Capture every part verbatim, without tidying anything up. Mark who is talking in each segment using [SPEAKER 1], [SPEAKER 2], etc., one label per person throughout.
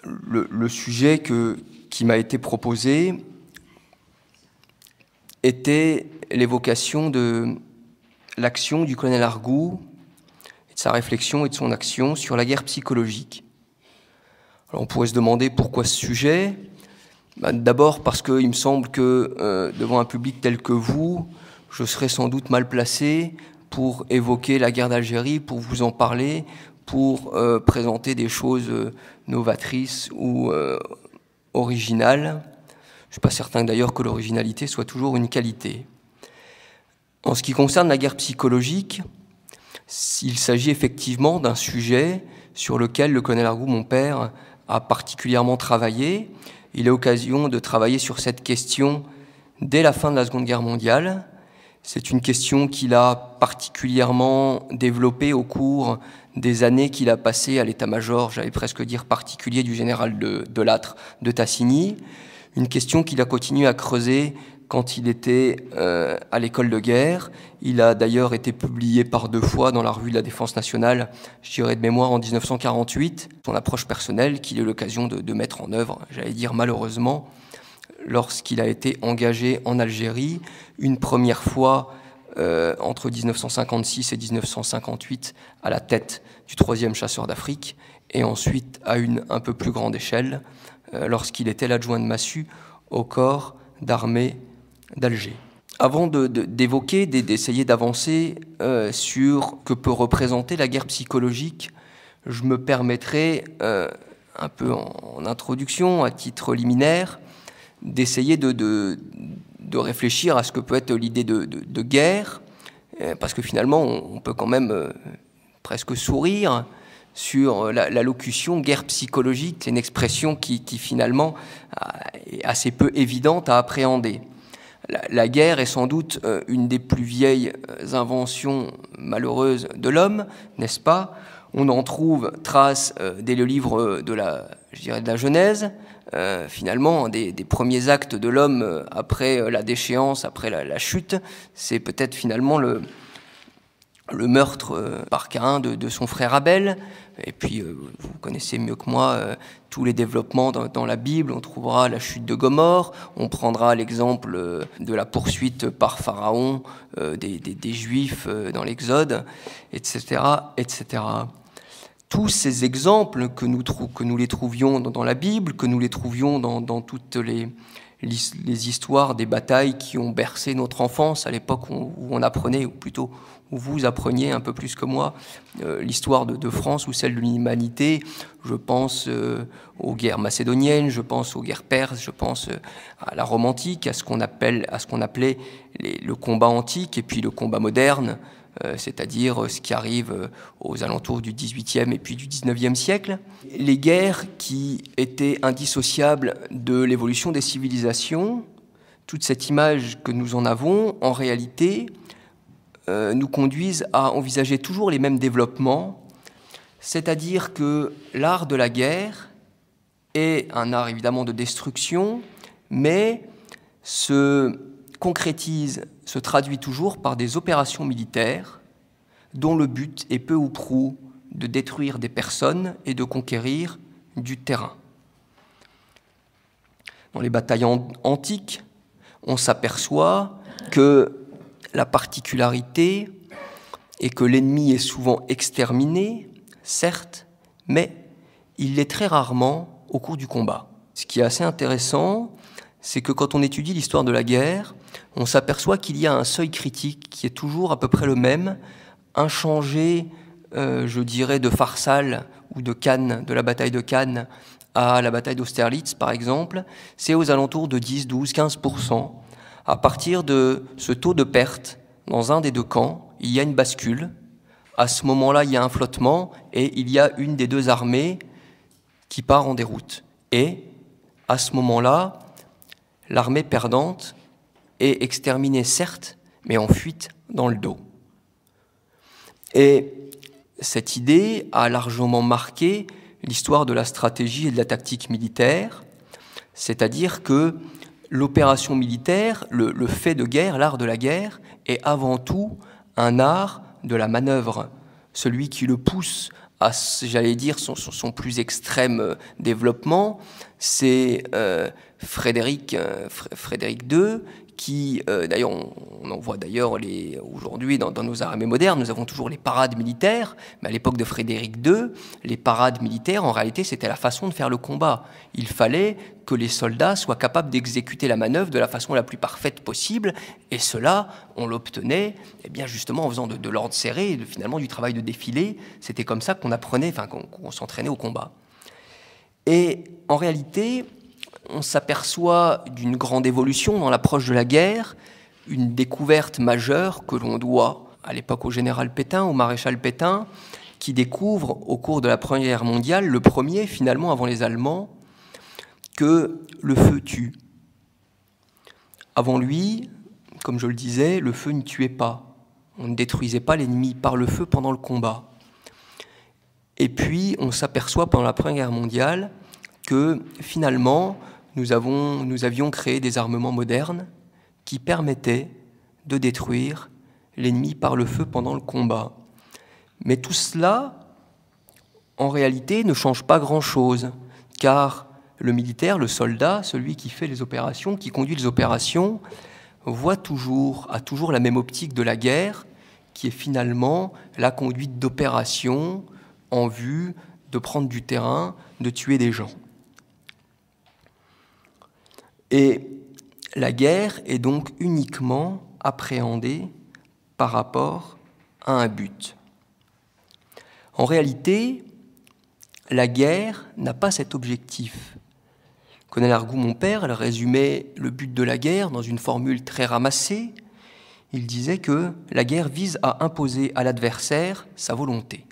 [SPEAKER 1] le, le sujet que, qui m'a été proposé était l'évocation de l'action du colonel Argout, de sa réflexion et de son action sur la guerre psychologique. Alors on pourrait se demander pourquoi ce sujet. Ben, d'abord parce qu'il me semble que euh, devant un public tel que vous, je serais sans doute mal placé pour évoquer la guerre d'Algérie, pour vous en parler, pour euh, présenter des choses euh, novatrices ou euh, originales. Je ne suis pas certain d'ailleurs que l'originalité soit toujours une qualité. En ce qui concerne la guerre psychologique, il s'agit effectivement d'un sujet sur lequel le colonel Argout, mon père, a particulièrement travaillé. Il a l'occasion de travailler sur cette question dès la fin de la Seconde Guerre mondiale. C'est une question qu'il a particulièrement développée au cours des années qu'il a passées à l'état-major, j'allais presque dire particulier, du général de, de Lattre de Tassigny. Une question qu'il a continué à creuser quand il était euh, à l'école de guerre. Il a d'ailleurs été publié par deux fois dans la revue de la Défense nationale, je dirais de mémoire en mille neuf cent quarante-huit, son approche personnelle qu'il a eu l'occasion de, de mettre en œuvre, j'allais dire malheureusement, lorsqu'il a été engagé en Algérie, une première fois euh, entre mille neuf cent cinquante-six et mille neuf cent cinquante-huit à la tête du troisième chasseur d'Afrique, et ensuite à une un peu plus grande échelle, euh, lorsqu'il était l'adjoint de Massu au corps d'armée d'Alger. Avant de, de, d'évoquer, d'essayer d'avancer euh, sur que peut représenter la guerre psychologique, je me permettrai, euh, un peu en, en introduction, à titre liminaire, d'essayer de, de, de réfléchir à ce que peut être l'idée de, de, de guerre, euh, parce que finalement, on, on peut quand même euh, presque sourire sur la, la locution guerre psychologique. C'est une expression qui, qui finalement est assez peu évidente à appréhender. La, la guerre est sans doute euh, une des plus vieilles inventions malheureuses de l'homme, n'est-ce pas? On en trouve trace euh, dès le livre de la, je dirais, de la Genèse, euh, finalement, des, des premiers actes de l'homme euh, après euh, la déchéance, après la, la chute, c'est peut-être finalement le, le meurtre euh, par Caïn de, de son frère Abel. Et puis, euh, vous connaissez mieux que moi euh, tous les développements dans, dans la Bible. On trouvera la chute de Gomorrhe, on prendra l'exemple euh, de la poursuite par Pharaon euh, des, des, des Juifs euh, dans l'Exode, et cetera, et cetera. Tous ces exemples, que nous, que nous les trouvions dans la Bible, que nous les trouvions dans, dans toutes les, les histoires des batailles qui ont bercé notre enfance à l'époque où, où on apprenait, ou plutôt où vous appreniez un peu plus que moi, euh, l'histoire de, de France ou celle de l'humanité. Je pense euh, aux guerres macédoniennes, je pense aux guerres perses, je pense euh, à la Rome antique, à ce qu'on appelle, à ce qu'on appelait les, le combat antique et puis le combat moderne, euh, c'est-à-dire ce qui arrive euh, aux alentours du dix-huitième et puis du dix-neuvième siècle. Les guerres qui étaient indissociables de l'évolution des civilisations, toute cette image que nous en avons, en réalité, Euh, nous conduisent à envisager toujours les mêmes développements, c'est-à-dire que l'art de la guerre est un art évidemment de destruction, mais se concrétise, se traduit toujours par des opérations militaires dont le but est peu ou prou de détruire des personnes et de conquérir du terrain. Dans les batailles antiques, on s'aperçoit que la particularité est que l'ennemi est souvent exterminé, certes, mais il l'est très rarement au cours du combat. Ce qui est assez intéressant, c'est que quand on étudie l'histoire de la guerre, on s'aperçoit qu'il y a un seuil critique qui est toujours à peu près le même, inchangé, euh, je dirais, de Pharsale ou de Cannes, de la bataille de Cannes à la bataille d'Austerlitz, par exemple, c'est aux alentours de dix, douze, quinze pour cent. À partir de ce taux de perte, dans un des deux camps, il y a une bascule. À ce moment-là, il y a un flottement et il y a une des deux armées qui part en déroute. Et à ce moment-là, l'armée perdante est exterminée, certes, mais en fuite dans le dos. Et cette idée a largement marqué l'histoire de la stratégie et de la tactique militaire, c'est-à-dire que l'opération militaire, le, le fait de guerre, l'art de la guerre, est avant tout un art de la manœuvre. Celui qui le pousse à, j'allais dire, son, son, son plus extrême développement, c'est euh, Frédéric, euh, Frédéric deux, qui, euh, d'ailleurs, on, on en voit d'ailleurs aujourd'hui dans, dans nos armées modernes, nous avons toujours les parades militaires, mais à l'époque de Frédéric deux, les parades militaires, en réalité, c'était la façon de faire le combat. Il fallait que les soldats soient capables d'exécuter la manœuvre de la façon la plus parfaite possible, et cela, on l'obtenait, eh bien, justement en faisant de, de l'ordre serré, et de, finalement du travail de défilé. C'était comme ça qu'on apprenait, enfin, qu'on, qu'on s'entraînait au combat. Et en réalité, on s'aperçoit d'une grande évolution dans l'approche de la guerre, une découverte majeure que l'on doit à l'époque au général Pétain, au maréchal Pétain, qui découvre au cours de la Première Guerre mondiale, le premier finalement avant les Allemands, que le feu tue. Avant lui, comme je le disais, le feu ne tuait pas. On ne détruisait pas l'ennemi par le feu pendant le combat. Et puis, on s'aperçoit pendant la Première Guerre mondiale que finalement, nous, avons, nous avions créé des armements modernes qui permettaient de détruire l'ennemi par le feu pendant le combat. Mais tout cela, en réalité, ne change pas grand-chose, car le militaire, le soldat, celui qui fait les opérations, qui conduit les opérations, voit toujours, a toujours la même optique de la guerre, qui est finalement la conduite d'opérations en vue de prendre du terrain, de tuer des gens. Et la guerre est donc uniquement appréhendée par rapport à un but. En réalité, la guerre n'a pas cet objectif. Colonel Argout, mon père, elle résumait le but de la guerre dans une formule très ramassée. Il disait que la guerre vise à imposer à l'adversaire sa volonté.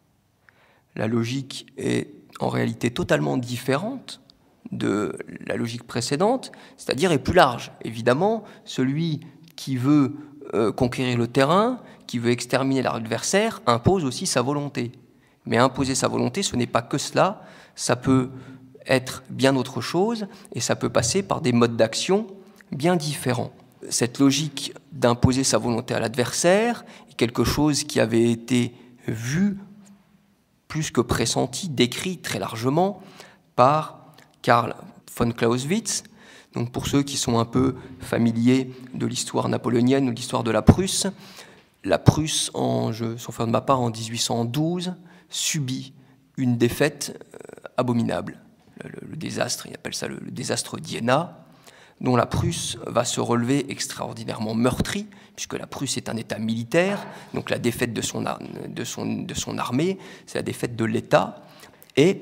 [SPEAKER 1] La logique est en réalité totalement différente de la logique précédente, c'est-à-dire est plus large. Évidemment, celui qui veut euh, conquérir le terrain, qui veut exterminer l'adversaire, impose aussi sa volonté. Mais imposer sa volonté, ce n'est pas que cela, ça peut être bien autre chose, et ça peut passer par des modes d'action bien différents. Cette logique d'imposer sa volonté à l'adversaire est quelque chose qui avait été vu, plus que pressenti, décrit très largement par Karl von Clausewitz. Donc pour ceux qui sont un peu familiers de l'histoire napoléonienne ou de l'histoire de la Prusse, la Prusse, en, je, sauf faire de ma part, en dix-huit cent douze, subit une défaite euh, abominable. Le, le, le désastre, il appelle ça le, le désastre d'Iéna, dont la Prusse va se relever extraordinairement meurtrie, puisque la Prusse est un État militaire, donc la défaite de son, de son, de son armée, c'est la défaite de l'État, et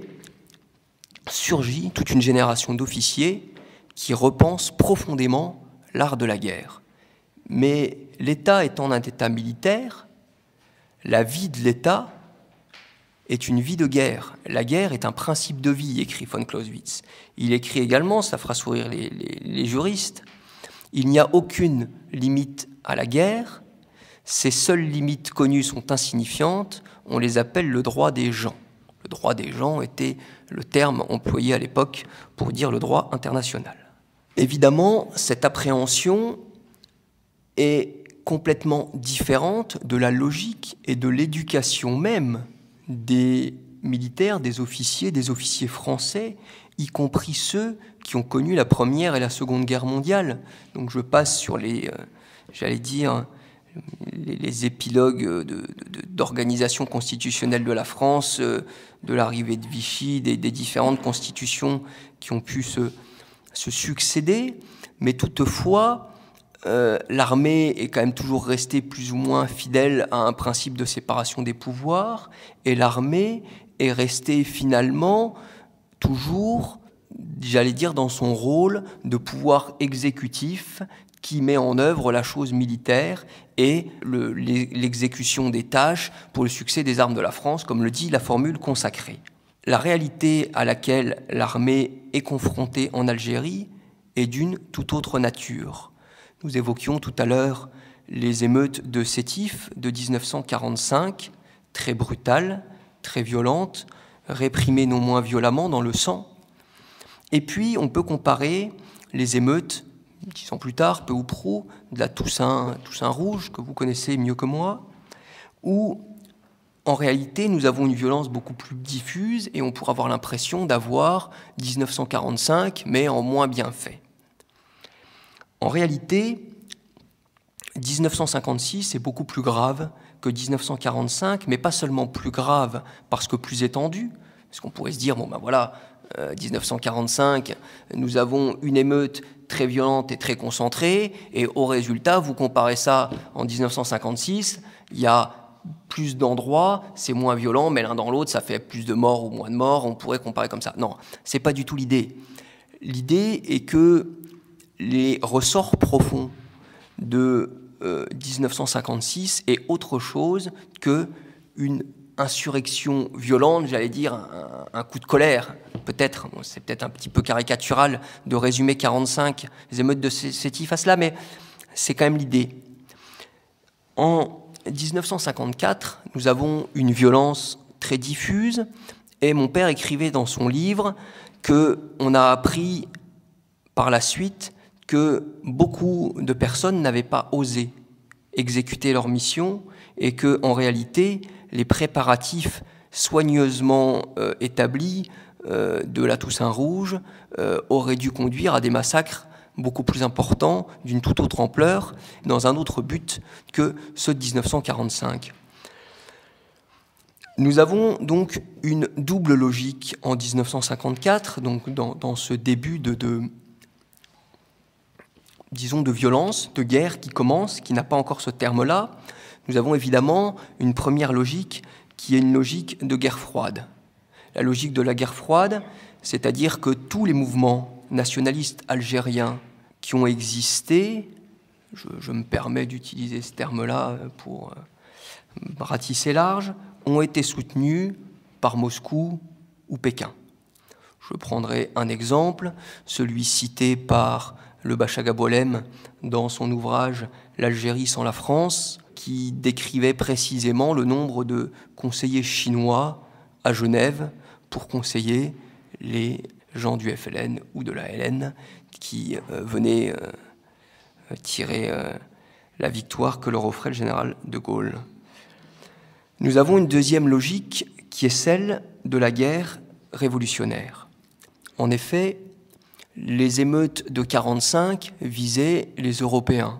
[SPEAKER 1] surgit toute une génération d'officiers qui repensent profondément l'art de la guerre. Mais l'État étant un État militaire, la vie de l'État est une vie de guerre. La guerre est un principe de vie, écrit von Clausewitz. Il écrit également, ça fera sourire les, les, les juristes, il n'y a aucune limite à la guerre, ces seules limites connues sont insignifiantes, on les appelle le droit des gens. Le droit des gens était le terme employé à l'époque pour dire le droit international. Évidemment, cette appréhension est complètement différente de la logique et de l'éducation même des militaires, des officiers, des officiers français, y compris ceux qui ont connu la Première et la Seconde Guerre mondiale. Donc je passe sur les, euh, j'allais dire, les, les épilogues de, de, d'organisation constitutionnelle de la France, euh, de l'arrivée de Vichy, des, des différentes constitutions qui ont pu se, se succéder, mais toutefois, Euh, l'armée est quand même toujours restée plus ou moins fidèle à un principe de séparation des pouvoirs, et l'armée est restée finalement toujours, j'allais dire, dans son rôle de pouvoir exécutif qui met en œuvre la chose militaire et le, l'exécution des tâches pour le succès des armes de la France, comme le dit la formule consacrée. La réalité à laquelle l'armée est confrontée en Algérie est d'une toute autre nature. Nous évoquions tout à l'heure les émeutes de Sétif de dix-neuf cent quarante-cinq, très brutales, très violentes, réprimées non moins violemment dans le sang. Et puis, on peut comparer les émeutes, dix ans plus tard, peu ou prou, de la Toussaint, Toussaint Rouge, que vous connaissez mieux que moi, où En réalité, nous avons une violence beaucoup plus diffuse et on pourrait avoir l'impression d'avoir mille neuf cent quarante-cinq, mais en moins bien fait. En réalité, mille neuf cent cinquante-six est beaucoup plus grave que mille neuf cent quarante-cinq, mais pas seulement plus grave parce que plus étendu, parce qu'on pourrait se dire, bon ben voilà, euh, mille neuf cent quarante-cinq, nous avons une émeute très violente et très concentrée, et au résultat, vous comparez ça en mille neuf cent cinquante-six, il y a plus d'endroits, c'est moins violent, mais l'un dans l'autre, ça fait plus de morts ou moins de morts, on pourrait comparer comme ça. Non, c'est pas du tout l'idée. L'idée est que les ressorts profonds de euh, mille neuf cent cinquante-six est autre chose qu'une insurrection violente, j'allais dire un, un coup de colère, peut-être, bon, c'est peut-être un petit peu caricatural de résumer quarante-cinq, les émeutes de Sétif à cela, mais c'est quand même l'idée. En mille neuf cent cinquante-quatre, nous avons une violence très diffuse, et mon père écrivait dans son livre qu'on a appris par la suite que beaucoup de personnes n'avaient pas osé exécuter leur mission et que, en réalité, les préparatifs soigneusement euh, établis euh, de la Toussaint Rouge euh, auraient dû conduire à des massacres beaucoup plus importants, d'une toute autre ampleur, dans un autre but que ceux de mille neuf cent quarante-cinq. Nous avons donc une double logique en mille neuf cent cinquante-quatre, donc dans, dans ce début de, de disons, de violence, de guerre qui commence, qui n'a pas encore ce terme-là. Nous avons évidemment une première logique qui est une logique de guerre froide. La logique de la guerre froide, c'est-à-dire que tous les mouvements nationalistes algériens qui ont existé, je, je me permets d'utiliser ce terme-là pour ratisser large, ont été soutenus par Moscou ou Pékin. Je prendrai un exemple, celui cité par le Bachag Aboualem dans son ouvrage « L'Algérie sans la France », qui décrivait précisément le nombre de conseillers chinois à Genève pour conseiller les gens du F L N ou de la L N qui euh, venaient euh, tirer euh, la victoire que leur offrait le général de Gaulle. Nous avons une deuxième logique qui est celle de la guerre révolutionnaire. En effet, les émeutes de quarante-cinq visaient les Européens.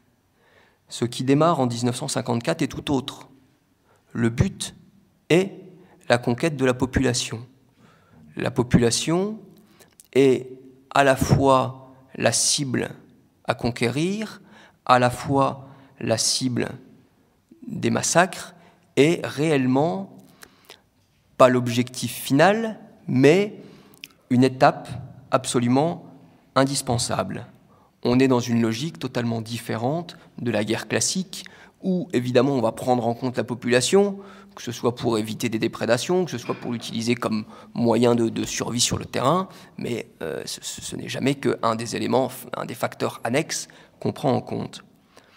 [SPEAKER 1] Ce qui démarre en mille neuf cent cinquante-quatre est tout autre. Le but est la conquête de la population. La population est à la fois la cible à conquérir, à la fois la cible des massacres, et réellement pas l'objectif final, mais une étape absolument indispensable. On est dans une logique totalement différente de la guerre classique, où évidemment on va prendre en compte la population, que ce soit pour éviter des déprédations, que ce soit pour l'utiliser comme moyen de, de survie sur le terrain, mais euh, ce, ce n'est jamais qu'un des éléments, un des facteurs annexes qu'on prend en compte.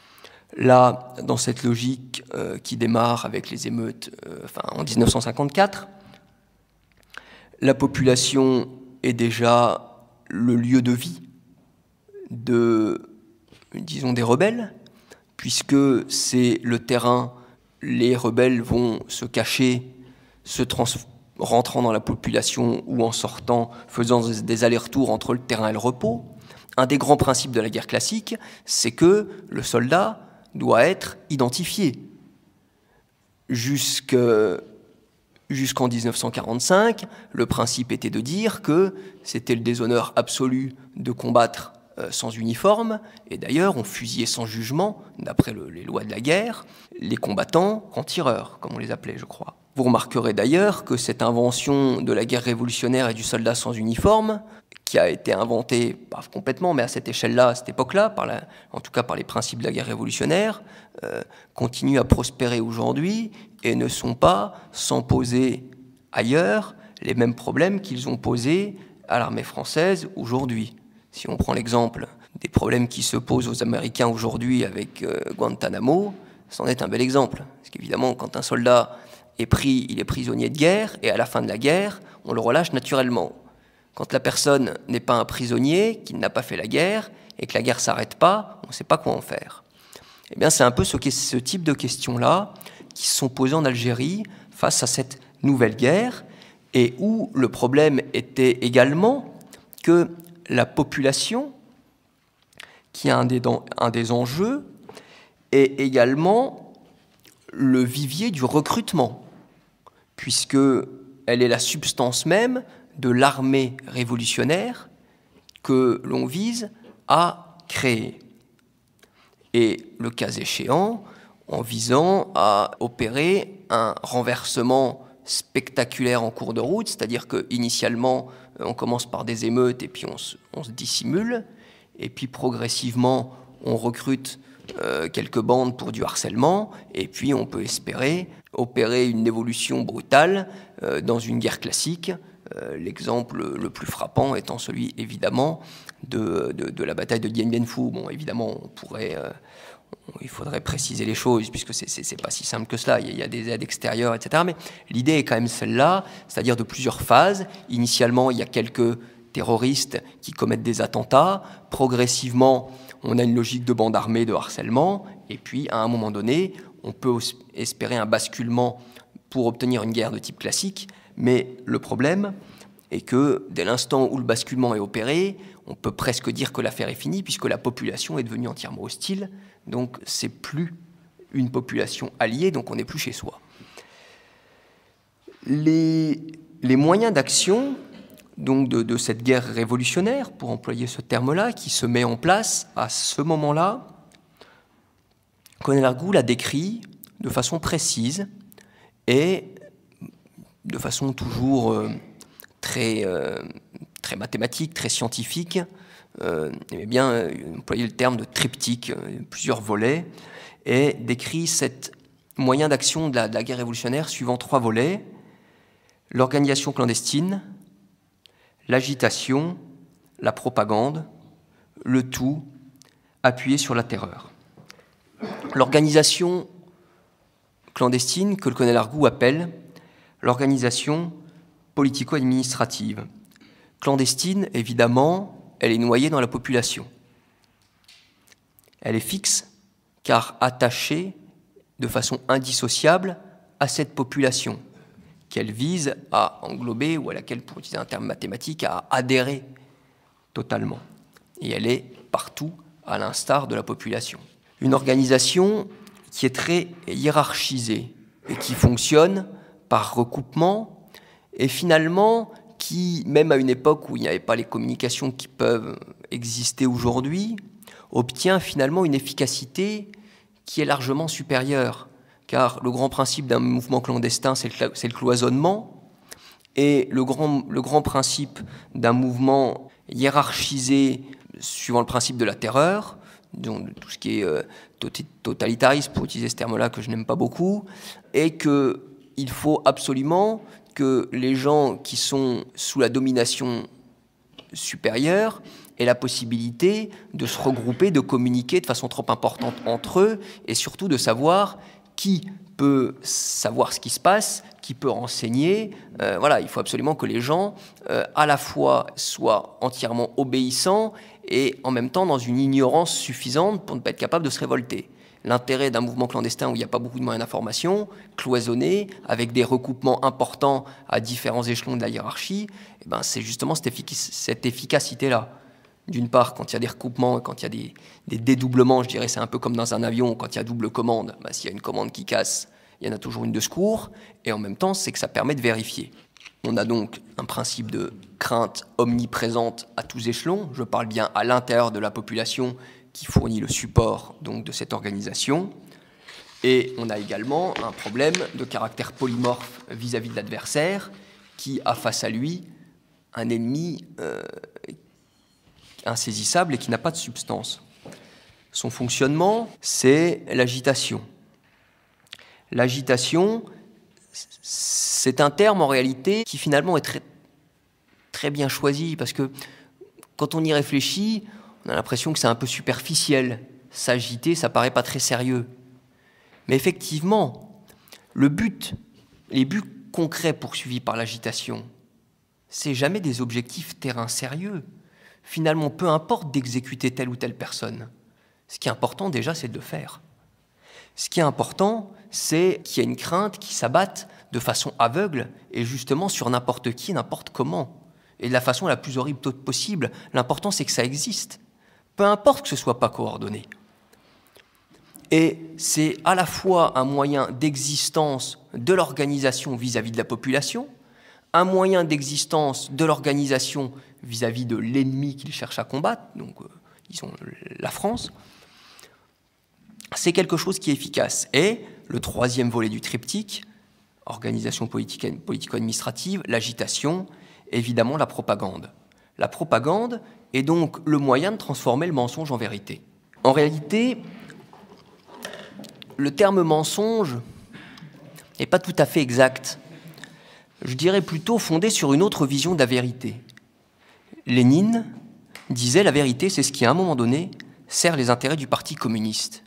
[SPEAKER 1] Là, dans cette logique euh, qui démarre avec les émeutes euh, enfin, en mille neuf cent cinquante-quatre, la population est déjà le lieu de vie de, disons, des rebelles, puisque c'est le terrain, les rebelles vont se cacher, se trans- rentrant dans la population ou en sortant, faisant des allers-retours entre le terrain et le repos. Un des grands principes de la guerre classique, c'est que le soldat doit être identifié. Jusque, jusqu'en mille neuf cent quarante-cinq, le principe était de dire que c'était le déshonneur absolu de combattre sans uniforme, et d'ailleurs on fusillait sans jugement, d'après le, les lois de la guerre, les combattants en tireurs, comme on les appelait, je crois. Vous remarquerez d'ailleurs que cette invention de la guerre révolutionnaire et du soldat sans uniforme, qui a été inventée, pas complètement, mais à cette échelle-là, à cette époque-là, par la, en tout cas par les principes de la guerre révolutionnaire, euh, continue à prospérer aujourd'hui et ne sont pas, sans poser ailleurs, les mêmes problèmes qu'ils ont posés à l'armée française aujourd'hui. Si on prend l'exemple des problèmes qui se posent aux Américains aujourd'hui avec euh, Guantanamo, c'en est un bel exemple. Parce qu'évidemment, quand un soldat est pris, il est prisonnier de guerre, et à la fin de la guerre, on le relâche naturellement. Quand la personne n'est pas un prisonnier, qu'il n'a pas fait la guerre, et que la guerre ne s'arrête pas, on ne sait pas quoi en faire. Eh bien, c'est un peu ce, ce type de question-là qui se sont posées en Algérie face à cette nouvelle guerre, et où le problème était également que la population, qui est un des, un des enjeux, est également le vivier du recrutement, puisqu'elle est la substance même de l'armée révolutionnaire que l'on vise à créer. Et le cas échéant, en visant à opérer un renversement spectaculaire en cours de route, c'est-à-dire qu'initialement, on commence par des émeutes et puis on se, on se dissimule, et puis progressivement, on recrute euh, quelques bandes pour du harcèlement, et puis on peut espérer opérer une évolution brutale euh, dans une guerre classique, euh, l'exemple le plus frappant étant celui, évidemment, de, de, de la bataille de Dien Bien Phu. Bon, évidemment, on pourrait... Euh, il faudrait préciser les choses, puisque c'est, c'est, c'est pas si simple que cela, il y a des aides extérieures, et cetera. Mais l'idée est quand même celle-là, c'est-à-dire de plusieurs phases. Initialement, il y a quelques terroristes qui commettent des attentats. Progressivement, on a une logique de bande armée, de harcèlement. Et puis, à un moment donné, on peut espérer un basculement pour obtenir une guerre de type classique. Mais le problème est que, dès l'instant où le basculement est opéré, on peut presque dire que l'affaire est finie, puisque la population est devenue entièrement hostile. Donc, c'est plus une population alliée, donc on n'est plus chez soi. Les, les moyens d'action donc de, de cette guerre révolutionnaire, pour employer ce terme-là, qui se met en place à ce moment-là, Colonel Argue l'a décrit de façon précise et de façon toujours euh, très, euh, très mathématique, très scientifique, euh, eh bien, euh, employer le terme de triptyque, euh, plusieurs volets, et décrit cet moyen d'action de la, de la guerre révolutionnaire suivant trois volets: l'organisation clandestine, l'agitation, la propagande, le tout appuyé sur la terreur. L'organisation clandestine, que le colonel Argue appelle l'organisation politico-administrative. Clandestine, évidemment, elle est noyée dans la population. Elle est fixe, car attachée de façon indissociable à cette population, qu'elle vise à englober, ou à laquelle, pour utiliser un terme mathématique, à adhérer totalement. Et elle est partout, à l'instar de la population. Une organisation qui est très hiérarchisée et qui fonctionne par recoupement, et finalement qui, même à une époque où il n'y avait pas les communications qui peuvent exister aujourd'hui, obtient finalement une efficacité qui est largement supérieure. Car le grand principe d'un mouvement clandestin, c'est le, c'est le cloisonnement, et le grand, le grand principe d'un mouvement hiérarchisé suivant le principe de la terreur, donc tout ce qui est euh, totalitarisme, pour utiliser ce terme-là que je n'aime pas beaucoup, est qu'il faut absolument que les gens qui sont sous la domination supérieure aient la possibilité de se regrouper, de communiquer de façon trop importante entre eux, et surtout de savoir qui peut savoir ce qui se passe, qui peut renseigner. Euh, voilà, il faut absolument que les gens, euh, à la fois, soient entièrement obéissants et en même temps dans une ignorance suffisante pour ne pas être capable de se révolter. L'intérêt d'un mouvement clandestin où il n'y a pas beaucoup de moyens d'information, cloisonné, avec des recoupements importants à différents échelons de la hiérarchie, eh ben, c'est justement cette, effic- cette efficacité-là. D'une part, quand il y a des recoupements, quand il y a des, des dédoublements, je dirais, c'est un peu comme dans un avion, quand il y a double commande, ben, s'il y a une commande qui casse, il y en a toujours une de secours, et en même temps, c'est que ça permet de vérifier. On a donc un principe de crainte omniprésente à tous échelons, je parle bien à l'intérieur de la population qui fournit le support donc, de cette organisation, et on a également un problème de caractère polymorphe vis-à-vis de l'adversaire, qui a face à lui un ennemi euh, insaisissable et qui n'a pas de substance. Son fonctionnement, c'est l'agitation. L'agitation, c'est un terme en réalité qui finalement est très, très bien choisi, parce que quand on y réfléchit, on a l'impression que c'est un peu superficiel. S'agiter, ça paraît pas très sérieux. Mais effectivement, le but, les buts concrets poursuivis par l'agitation, c'est jamais des objectifs terrain sérieux. Finalement, peu importe d'exécuter telle ou telle personne. Ce qui est important déjà, c'est de le faire. Ce qui est important, c'est qu'il y ait une crainte qui s'abatte de façon aveugle et justement sur n'importe qui, n'importe comment. Et de la façon la plus horrible possible. L'important, c'est que ça existe. Peu importe que ce ne soit pas coordonné. Et c'est à la fois un moyen d'existence de l'organisation vis-à-vis de la population, un moyen d'existence de l'organisation vis-à-vis de l'ennemi qu'il cherche à combattre, donc euh, disons la France. C'est quelque chose qui est efficace. Et le troisième volet du triptyque, organisation politique, politico-administrative, l'agitation, évidemment la propagande. La propagande est donc le moyen de transformer le mensonge en vérité. En réalité, le terme mensonge n'est pas tout à fait exact. Je dirais plutôt fondé sur une autre vision de la vérité. Lénine disait la vérité, c'est ce qui, à un moment donné, sert les intérêts du Parti communiste.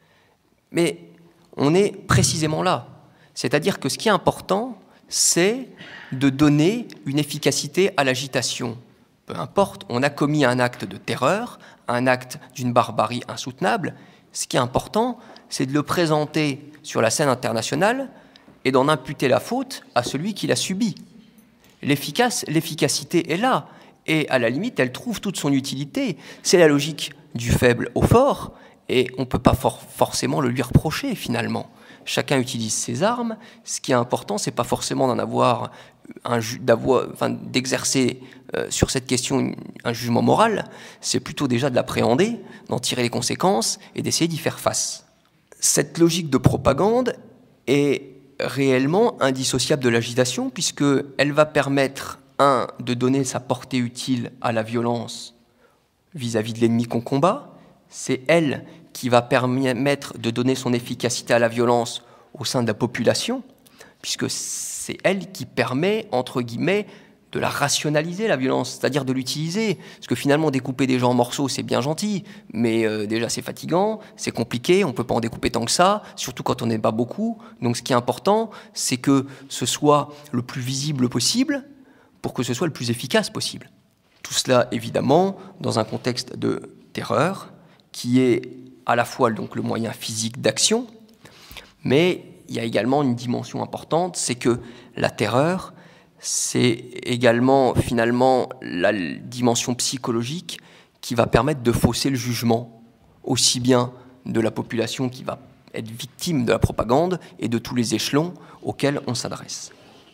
[SPEAKER 1] Mais on est précisément là. C'est-à-dire que ce qui est important, c'est de donner une efficacité à l'agitation. Peu importe, on a commis un acte de terreur, un acte d'une barbarie insoutenable. Ce qui est important, c'est de le présenter sur la scène internationale et d'en imputer la faute à celui qui l'a subi. L'efficace, l'efficacité est là, et à la limite, elle trouve toute son utilité. C'est la logique du faible au fort, et on ne peut pas for- forcément le lui reprocher, finalement. Chacun utilise ses armes. Ce qui est important, ce n'est pas forcément d'en avoir un ju- d'avoir, enfin, d'exercer euh, sur cette question un jugement moral, c'est plutôt déjà de l'appréhender, d'en tirer les conséquences et d'essayer d'y faire face. Cette logique de propagande est réellement indissociable de l'agitation, puisqu'elle va permettre, un, de donner sa portée utile à la violence vis-à-vis de l'ennemi qu'on combat. C'est elle qui va permettre de donner son efficacité à la violence au sein de la population, puisque c'est elle qui permet, entre guillemets, de la rationaliser, la violence, c'est-à-dire de l'utiliser. Parce que finalement, découper des gens en morceaux, c'est bien gentil, mais euh, déjà c'est fatigant, c'est compliqué, on ne peut pas en découper tant que ça, surtout quand on n'est pas beaucoup. Donc ce qui est important, c'est que ce soit le plus visible possible pour que ce soit le plus efficace possible. Tout cela, évidemment, dans un contexte de terreur, qui est à la fois donc, le moyen physique d'action, mais il y a également une dimension importante, c'est que la terreur, c'est également finalement la dimension psychologique qui va permettre de fausser le jugement, aussi bien de la population qui va être victime de la propagande et de tous les échelons auxquels on s'adresse.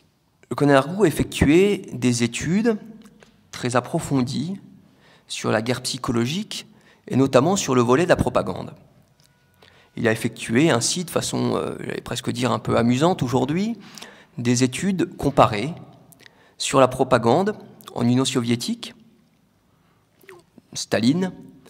[SPEAKER 1] Le colonel Argud a effectué des études très approfondies sur la guerre psychologique et notamment sur le volet de la propagande. Il a effectué ainsi, de façon, euh, j'allais presque dire un peu amusante aujourd'hui, des études comparées sur la propagande en Union soviétique, Staline,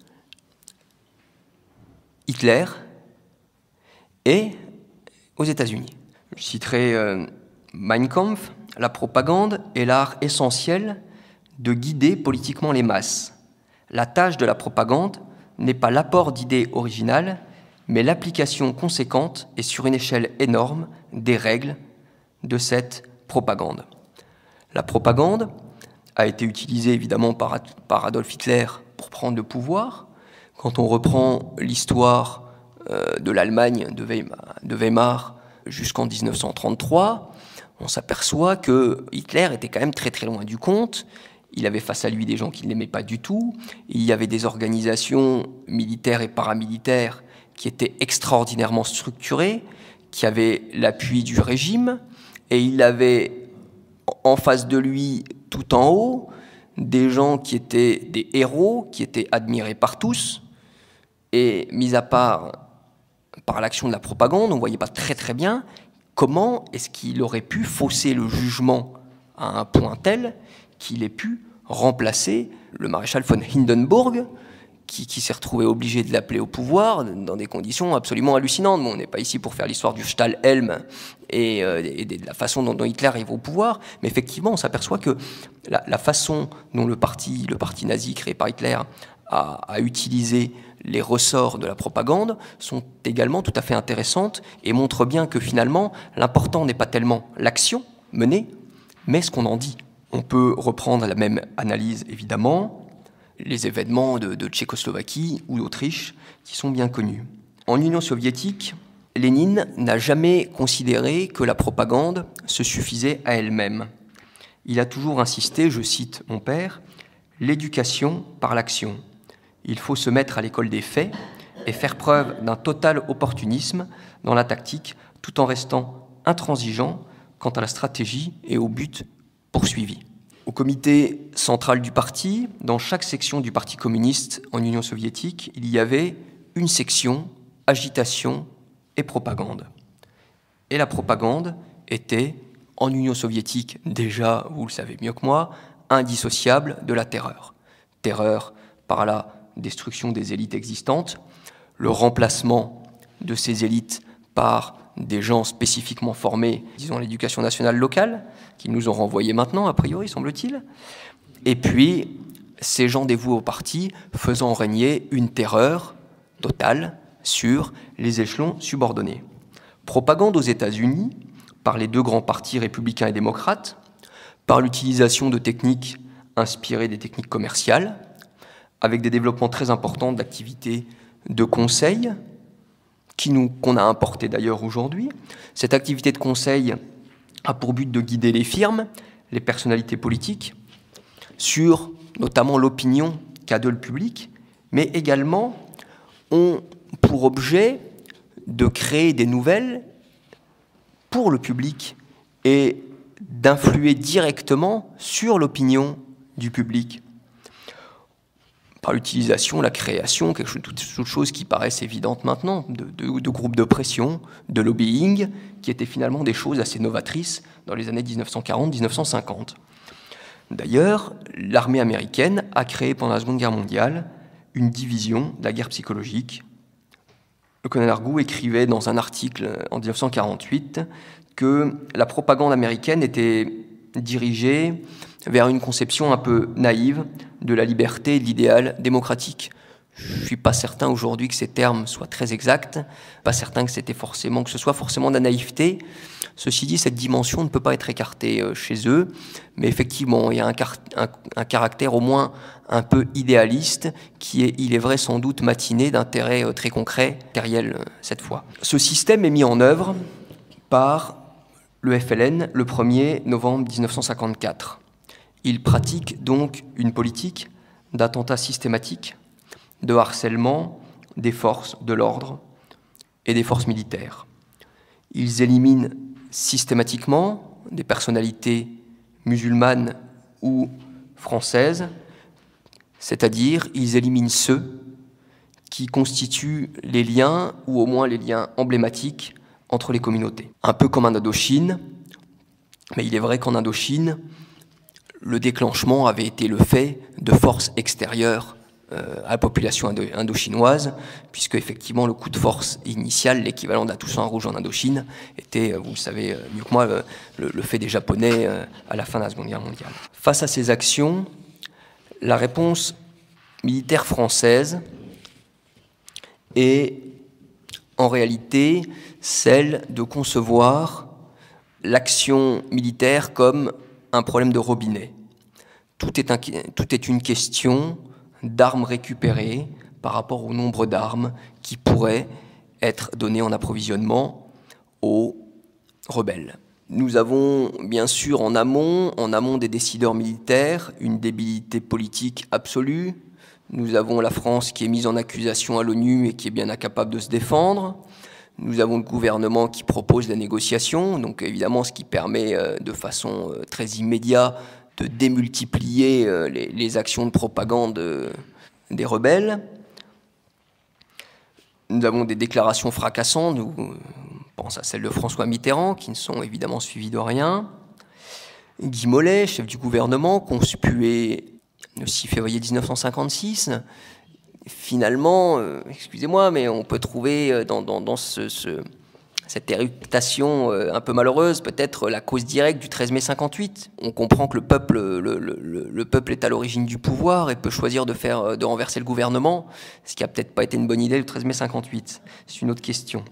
[SPEAKER 1] Hitler et aux États-Unis. Je citerai euh, Mein Kampf, la propagande est l'art essentiel de guider politiquement les masses. La tâche de la propagande n'est pas l'apport d'idées originales, mais l'application conséquente et sur une échelle énorme des règles de cette propagande. La propagande a été utilisée évidemment par, par Adolf Hitler pour prendre le pouvoir. Quand on reprend l'histoire euh, de l'Allemagne de Weimar, de Weimar jusqu'en dix-neuf cent trente-trois, on s'aperçoit que Hitler était quand même très très loin du compte. Il avait face à lui des gens qui ne l'aimaient pas du tout. Il y avait des organisations militaires et paramilitaires qui étaient extraordinairement structurées, qui avaient l'appui du régime, et il avait en face de lui, tout en haut, des gens qui étaient des héros, qui étaient admirés par tous, et mis à part par l'action de la propagande, on ne voyait pas très très bien comment est-ce qu'il aurait pu fausser le jugement à un point tel qu'il ait pu remplacer le maréchal von Hindenburg, qui, qui s'est retrouvé obligé de l'appeler au pouvoir dans des conditions absolument hallucinantes. Bon, on n'est pas ici pour faire l'histoire du Stahlhelm et, euh, et de la façon dont, dont Hitler arrive au pouvoir, mais effectivement, on s'aperçoit que la, la façon dont le parti, le parti nazi créé par Hitler a, a utilisé les ressorts de la propagande sont également tout à fait intéressantes et montrent bien que finalement, l'important n'est pas tellement l'action menée, mais ce qu'on en dit. On peut reprendre la même analyse, évidemment, les événements de, de Tchécoslovaquie ou d'Autriche, qui sont bien connus. En Union soviétique, Lénine n'a jamais considéré que la propagande se suffisait à elle-même. Il a toujours insisté, je cite mon père, « l'éducation par l'action. Il faut se mettre à l'école des faits et faire preuve d'un total opportunisme dans la tactique tout en restant intransigeant quant à la stratégie et au but poursuivi. » Au comité central du parti, dans chaque section du Parti communiste en Union soviétique, il y avait une section agitation et propagande. Et la propagande était, en Union soviétique, déjà, vous le savez mieux que moi, indissociable de la terreur. Terreur par la destruction des élites existantes, le remplacement de ces élites par des gens spécifiquement formés, disons l'éducation nationale locale, qui nous ont renvoyés maintenant, a priori, semble-t-il, et puis ces gens dévoués au parti faisant régner une terreur totale sur les échelons subordonnés. Propagande aux États-Unis, par les deux grands partis républicains et démocrates, par l'utilisation de techniques inspirées des techniques commerciales, avec des développements très importants d'activités de conseil, qui nous, qu'on a importé d'ailleurs aujourd'hui. Cette activité de conseil a pour but de guider les firmes, les personnalités politiques, sur notamment l'opinion qu'a de le public, mais également ont pour objet de créer des nouvelles pour le public et d'influer directement sur l'opinion du public par l'utilisation, la création, quelque chose, toutes ces choses qui paraissent évidentes maintenant, de, de, de groupes de pression, de lobbying, qui étaient finalement des choses assez novatrices dans les années mille neuf cent quarante à mille neuf cent cinquante. D'ailleurs, l'armée américaine a créé pendant la Seconde Guerre mondiale une division de la guerre psychologique. Le colonel Argout écrivait dans un article en mille neuf cent quarante-huit que la propagande américaine était dirigée vers une conception un peu naïve de la liberté et de l'idéal démocratique. Je ne suis pas certain aujourd'hui que ces termes soient très exacts, pas certain que, c'était forcément, que ce soit forcément de la naïveté. Ceci dit, cette dimension ne peut pas être écartée chez eux, mais effectivement, il y a un, car un, un caractère au moins un peu idéaliste qui est, il est vrai, sans doute matiné d'intérêts très concrets, matériels cette fois. Ce système est mis en œuvre par le F L N le premier novembre mille neuf cent cinquante-quatre. Il pratique donc une politique d'attentats systématiques, de harcèlement des forces de l'ordre et des forces militaires. Ils éliminent systématiquement des personnalités musulmanes ou françaises, c'est-à-dire ils éliminent ceux qui constituent les liens, ou au moins les liens emblématiques, entre les communautés. Un peu comme en Indochine, mais il est vrai qu'en Indochine, le déclenchement avait été le fait de forces extérieures euh, à la population indo indochinoise, puisque effectivement le coup de force initial, l'équivalent d'un Toussaint rouge en Indochine, était, vous le savez mieux que moi, le, le fait des Japonais euh, à la fin de la Seconde Guerre mondiale. Face à ces actions, la réponse militaire française est en réalité celle de concevoir l'action militaire comme un problème de robinet. Tout est, un, tout est une question d'armes récupérées par rapport au nombre d'armes qui pourraient être données en approvisionnement aux rebelles. Nous avons bien sûr en amont, en amont des décideurs militaires, une débilité politique absolue. Nous avons la France qui est mise en accusation à l'ONU et qui est bien incapable de se défendre. Nous avons le gouvernement qui propose la négociation, donc évidemment ce qui permet euh, de façon euh, très immédiate de démultiplier euh, les, les actions de propagande euh, des rebelles. Nous avons des déclarations fracassantes, on pense à celle de François Mitterrand, qui ne sont évidemment suivies de rien. Guy Mollet, chef du gouvernement, conspué le six février mille neuf cent cinquante-six, finalement, euh, excusez-moi, mais on peut trouver dans, dans, dans ce, ce, cette éruptation euh, un peu malheureuse peut-être la cause directe du treize mai cinquante-huit. On comprend que le peuple, le, le, le peuple est à l'origine du pouvoir et peut choisir de, faire, de renverser le gouvernement, ce qui n'a peut-être pas été une bonne idée le treize mai cinquante-huit. C'est une autre question.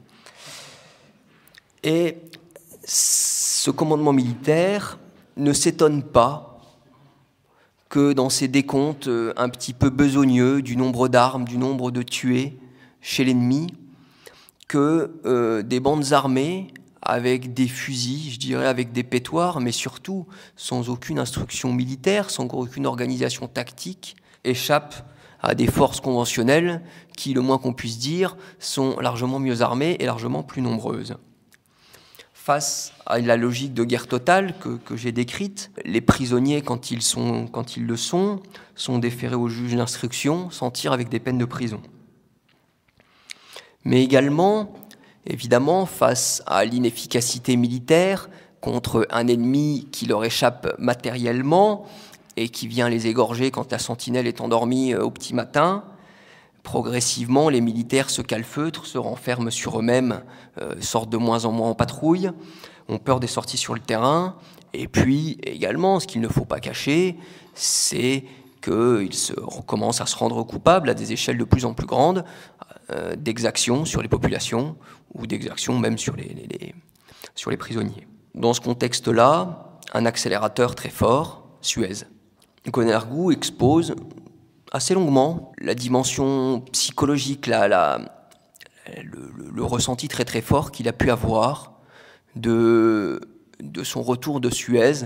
[SPEAKER 1] Et ce commandement militaire ne s'étonne pas que dans ces décomptes un petit peu besogneux du nombre d'armes, du nombre de tués chez l'ennemi, que euh, des bandes armées avec des fusils, je dirais avec des pétoires, mais surtout sans aucune instruction militaire, sans aucune organisation tactique, échappent à des forces conventionnelles qui, le moins qu'on puisse dire, sont largement mieux armées et largement plus nombreuses. Face à la logique de guerre totale que, que j'ai décrite, les prisonniers, quand ils, sont, quand ils le sont, sont déférés au juge d'instruction, sans tir avec des peines de prison. Mais également, évidemment, face à l'inefficacité militaire contre un ennemi qui leur échappe matériellement et qui vient les égorger quand la sentinelle est endormie au petit matin, progressivement, les militaires se calfeutrent, se renferment sur eux-mêmes, euh, sortent de moins en moins en patrouille, ont peur des sorties sur le terrain, et puis également, ce qu'il ne faut pas cacher, c'est qu'ils se, commencent à se rendre coupables à des échelles de plus en plus grandes euh, d'exactions sur les populations, ou d'exactions même sur les, les, les, sur les prisonniers. Dans ce contexte-là, un accélérateur très fort, Suez. Le colonel Argout expose assez longuement la dimension psychologique, la, la, le, le, le ressenti très très fort qu'il a pu avoir de, de son retour de Suez.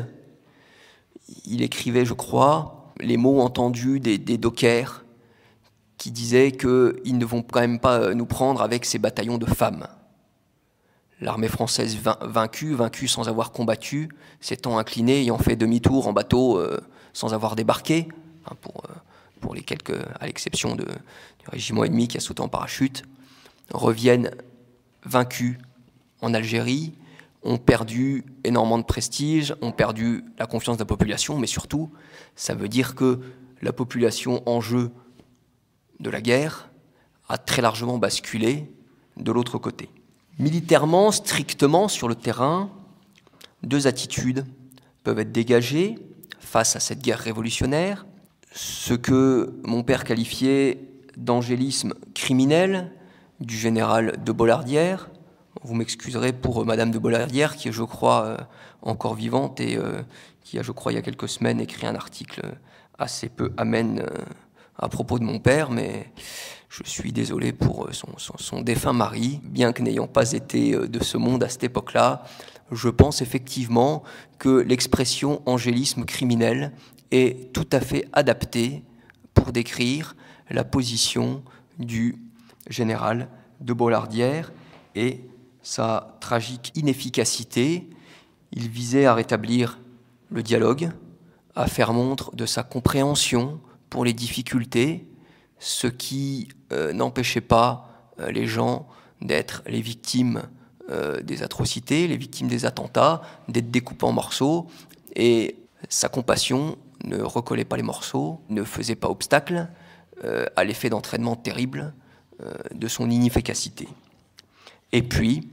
[SPEAKER 1] Il écrivait, je crois, les mots entendus des, des dockers qui disaient qu'ils ne vont quand même pas nous prendre avec ces bataillons de femmes. L'armée française vaincue, vaincue sans avoir combattu, s'étant inclinée, ayant fait demi-tour en bateau euh, sans avoir débarqué, hein, pour, euh, pour les quelques, à l'exception de, du régiment ennemi qui a sauté en parachute, reviennent vaincus en Algérie, ont perdu énormément de prestige, ont perdu la confiance de la population, mais surtout, ça veut dire que la population en jeu de la guerre a très largement basculé de l'autre côté. Militairement, strictement sur le terrain, deux attitudes peuvent être dégagées face à cette guerre révolutionnaire. Ce que mon père qualifiait d'angélisme criminel du général de Bollardière. Vous m'excuserez pour Madame de Bollardière, qui est, je crois, encore vivante et qui a, je crois, il y a quelques semaines, écrit un article assez peu amène à propos de mon père, mais je suis désolé pour son, son, son défunt mari, bien que n'ayant pas été de ce monde à cette époque-là. Je pense effectivement que l'expression angélisme criminel est tout à fait adaptée pour décrire la position du général de Bollardière et sa tragique inefficacité. Il visait à rétablir le dialogue, à faire montre de sa compréhension pour les difficultés, ce qui euh, n'empêchait pas euh, les gens d'être les victimes euh, des atrocités, les victimes des attentats, d'être découpés en morceaux, et sa compassion ne recollait pas les morceaux, ne faisait pas obstacle euh, à l'effet d'entraînement terrible euh, de son inefficacité. Et puis,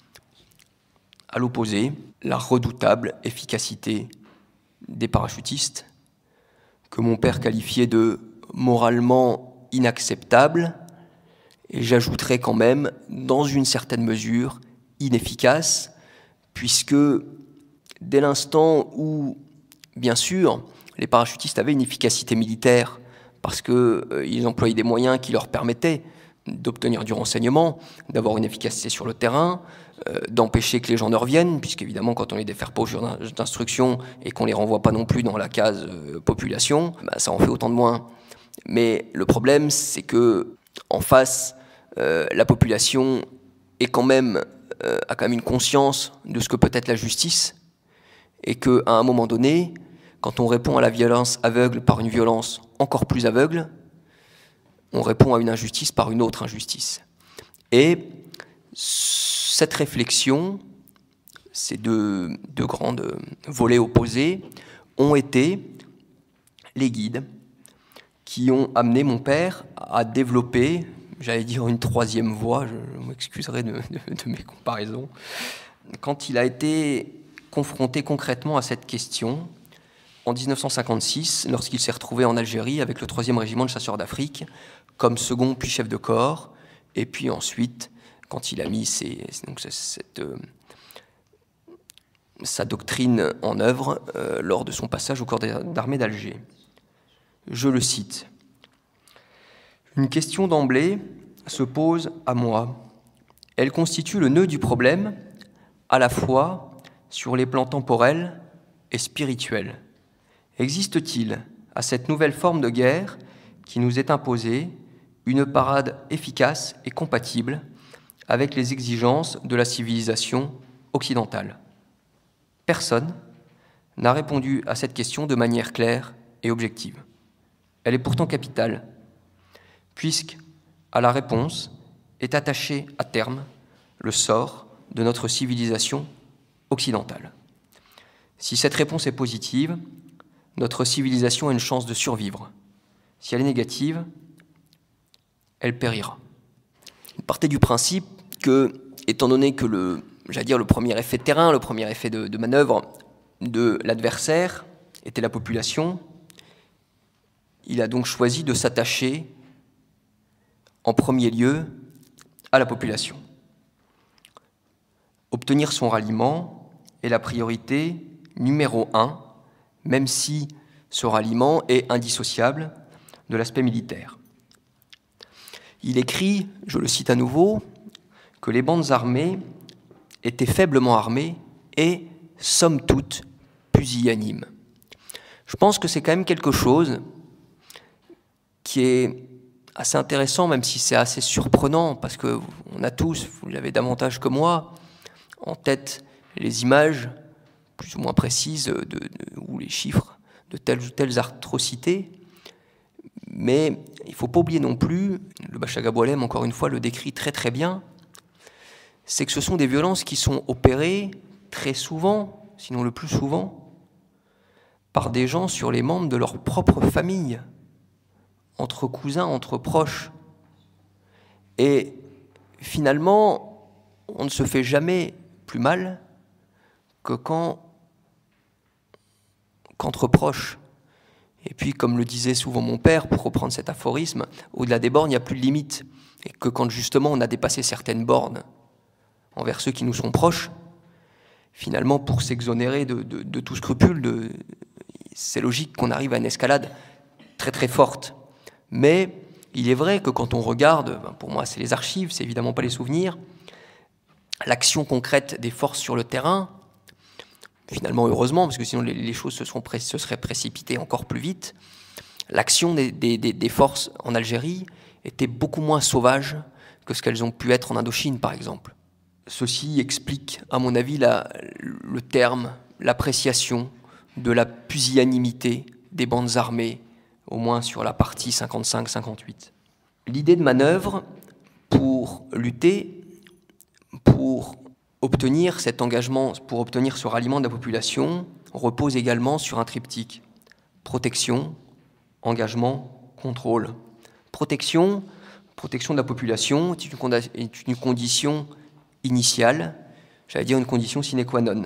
[SPEAKER 1] à l'opposé, la redoutable efficacité des parachutistes, que mon père qualifiait de moralement inacceptable, et j'ajouterais quand même, dans une certaine mesure, inefficace, puisque dès l'instant où, bien sûr, les parachutistes avaient une efficacité militaire, parce qu'ils euh, employaient des moyens qui leur permettaient d'obtenir du renseignement, d'avoir une efficacité sur le terrain, euh, d'empêcher que les gens ne reviennent, puisqu'évidemment, quand on les défère pas au juge d'instruction et qu'on les renvoie pas non plus dans la case euh, population, bah, ça en fait autant de moins. Mais le problème, c'est que en face, euh, la population est quand même, euh, a quand même une conscience de ce que peut être la justice, et qu'à un moment donné, quand on répond à la violence aveugle par une violence encore plus aveugle, on répond à une injustice par une autre injustice. Et cette réflexion, ces deux, deux grands volets opposés, ont été les guides qui ont amené mon père à développer, j'allais dire une troisième voie, je, je m'excuserai de, de, de mes comparaisons, quand il a été confronté concrètement à cette question, en dix-neuf cent cinquante-six, lorsqu'il s'est retrouvé en Algérie avec le troisième régiment de chasseurs d'Afrique, comme second puis chef de corps, et puis ensuite, quand il a mis ses, donc cette, euh, sa doctrine en œuvre euh, lors de son passage au corps d'armée d'Alger. Je le cite. « Une question d'emblée se pose à moi. Elle constitue le nœud du problème, à la fois sur les plans temporels et spirituels. Existe-t-il, à cette nouvelle forme de guerre qui nous est imposée, une parade efficace et compatible avec les exigences de la civilisation occidentale? Personne n'a répondu à cette question de manière claire et objective. Elle est pourtant capitale, puisque à la réponse est attaché à terme le sort de notre civilisation occidentale. Si cette réponse est positive, notre civilisation a une chance de survivre. Si elle est négative, elle périra. Il partait du principe que, étant donné que le, j'allais dire, le premier effet de terrain, le premier effet de, de manœuvre de l'adversaire était la population, il a donc choisi de s'attacher en premier lieu à la population. Obtenir son ralliement est la priorité numéro un, même si ce ralliement est indissociable de l'aspect militaire. Il écrit, je le cite à nouveau, que les bandes armées étaient faiblement armées et, somme toute, pusillanimes. Je pense que c'est quand même quelque chose qui est assez intéressant, même si c'est assez surprenant, parce qu'on a tous, vous l'avez davantage que moi, en tête les images plus ou moins précises de, de, ou les chiffres de telles ou telles atrocités. Mais il ne faut pas oublier non plus, le Bachag Abou-Alem, encore une fois, le décrit très très bien, c'est que ce sont des violences qui sont opérées très souvent, sinon le plus souvent, par des gens sur les membres de leur propre famille, entre cousins, entre proches. Et finalement, on ne se fait jamais plus mal que quand, qu'entre proches. Et puis, comme le disait souvent mon père, pour reprendre cet aphorisme, au-delà des bornes, il n'y a plus de limite. Et que quand justement on a dépassé certaines bornes envers ceux qui nous sont proches, finalement, pour s'exonérer de, de, de tout scrupule, de, c'est logique qu'on arrive à une escalade très très forte. Mais il est vrai que quand on regarde, pour moi c'est les archives, c'est évidemment pas les souvenirs, l'action concrète des forces sur le terrain, finalement heureusement, parce que sinon les, les choses se, seront, se seraient précipitées encore plus vite, l'action des, des, des forces en Algérie était beaucoup moins sauvage que ce qu'elles ont pu être en Indochine par exemple. Ceci explique, à mon avis, la, le terme, l'appréciation de la pusillanimité des bandes armées, au moins sur la partie cinquante-cinq cinquante-huit. L'idée de manœuvre pour lutter, pour obtenir cet engagement, pour obtenir ce ralliement de la population, repose également sur un triptyque. Protection, engagement, contrôle. Protection, protection de la population est une, est une condition initiale, j'allais dire une condition sine qua non.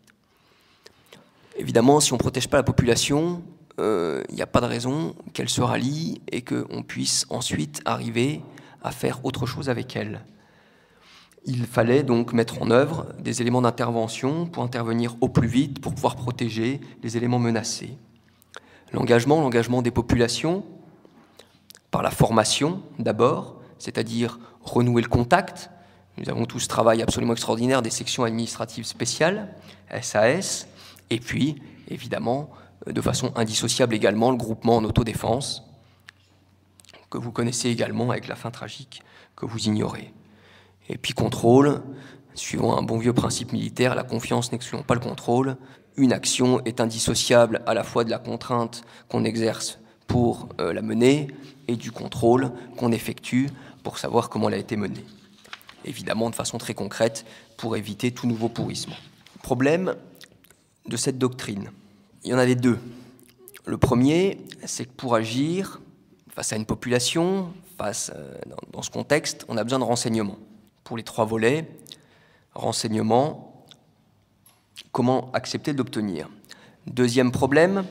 [SPEAKER 1] Évidemment, si on ne protège pas la population, il euh, n'y a pas de raison qu'elle se rallie et qu'on puisse ensuite arriver à faire autre chose avec elle. Il fallait donc mettre en œuvre des éléments d'intervention pour intervenir au plus vite, pour pouvoir protéger les éléments menacés. L'engagement, l'engagement des populations, par la formation d'abord, c'est-à-dire renouer le contact. Nous avons tous ce travail absolument extraordinaire des sections administratives spéciales, S A S, et puis, évidemment, de façon indissociable également, le groupement en autodéfense, que vous connaissez également avec la fin tragique que vous ignorez. Et puis contrôle, suivant un bon vieux principe militaire, la confiance n'excluant pas le contrôle, une action est indissociable à la fois de la contrainte qu'on exerce pour euh, la mener et du contrôle qu'on effectue pour savoir comment elle a été menée. Évidemment, de façon très concrète, pour éviter tout nouveau pourrissement. Problème de cette doctrine. Il y en avait deux. Le premier, c'est que pour agir face à une population, face, euh, dans, dans ce contexte, on a besoin de renseignements. Pour les trois volets, renseignements, comment accepter de l'obtenir. Deuxième problème,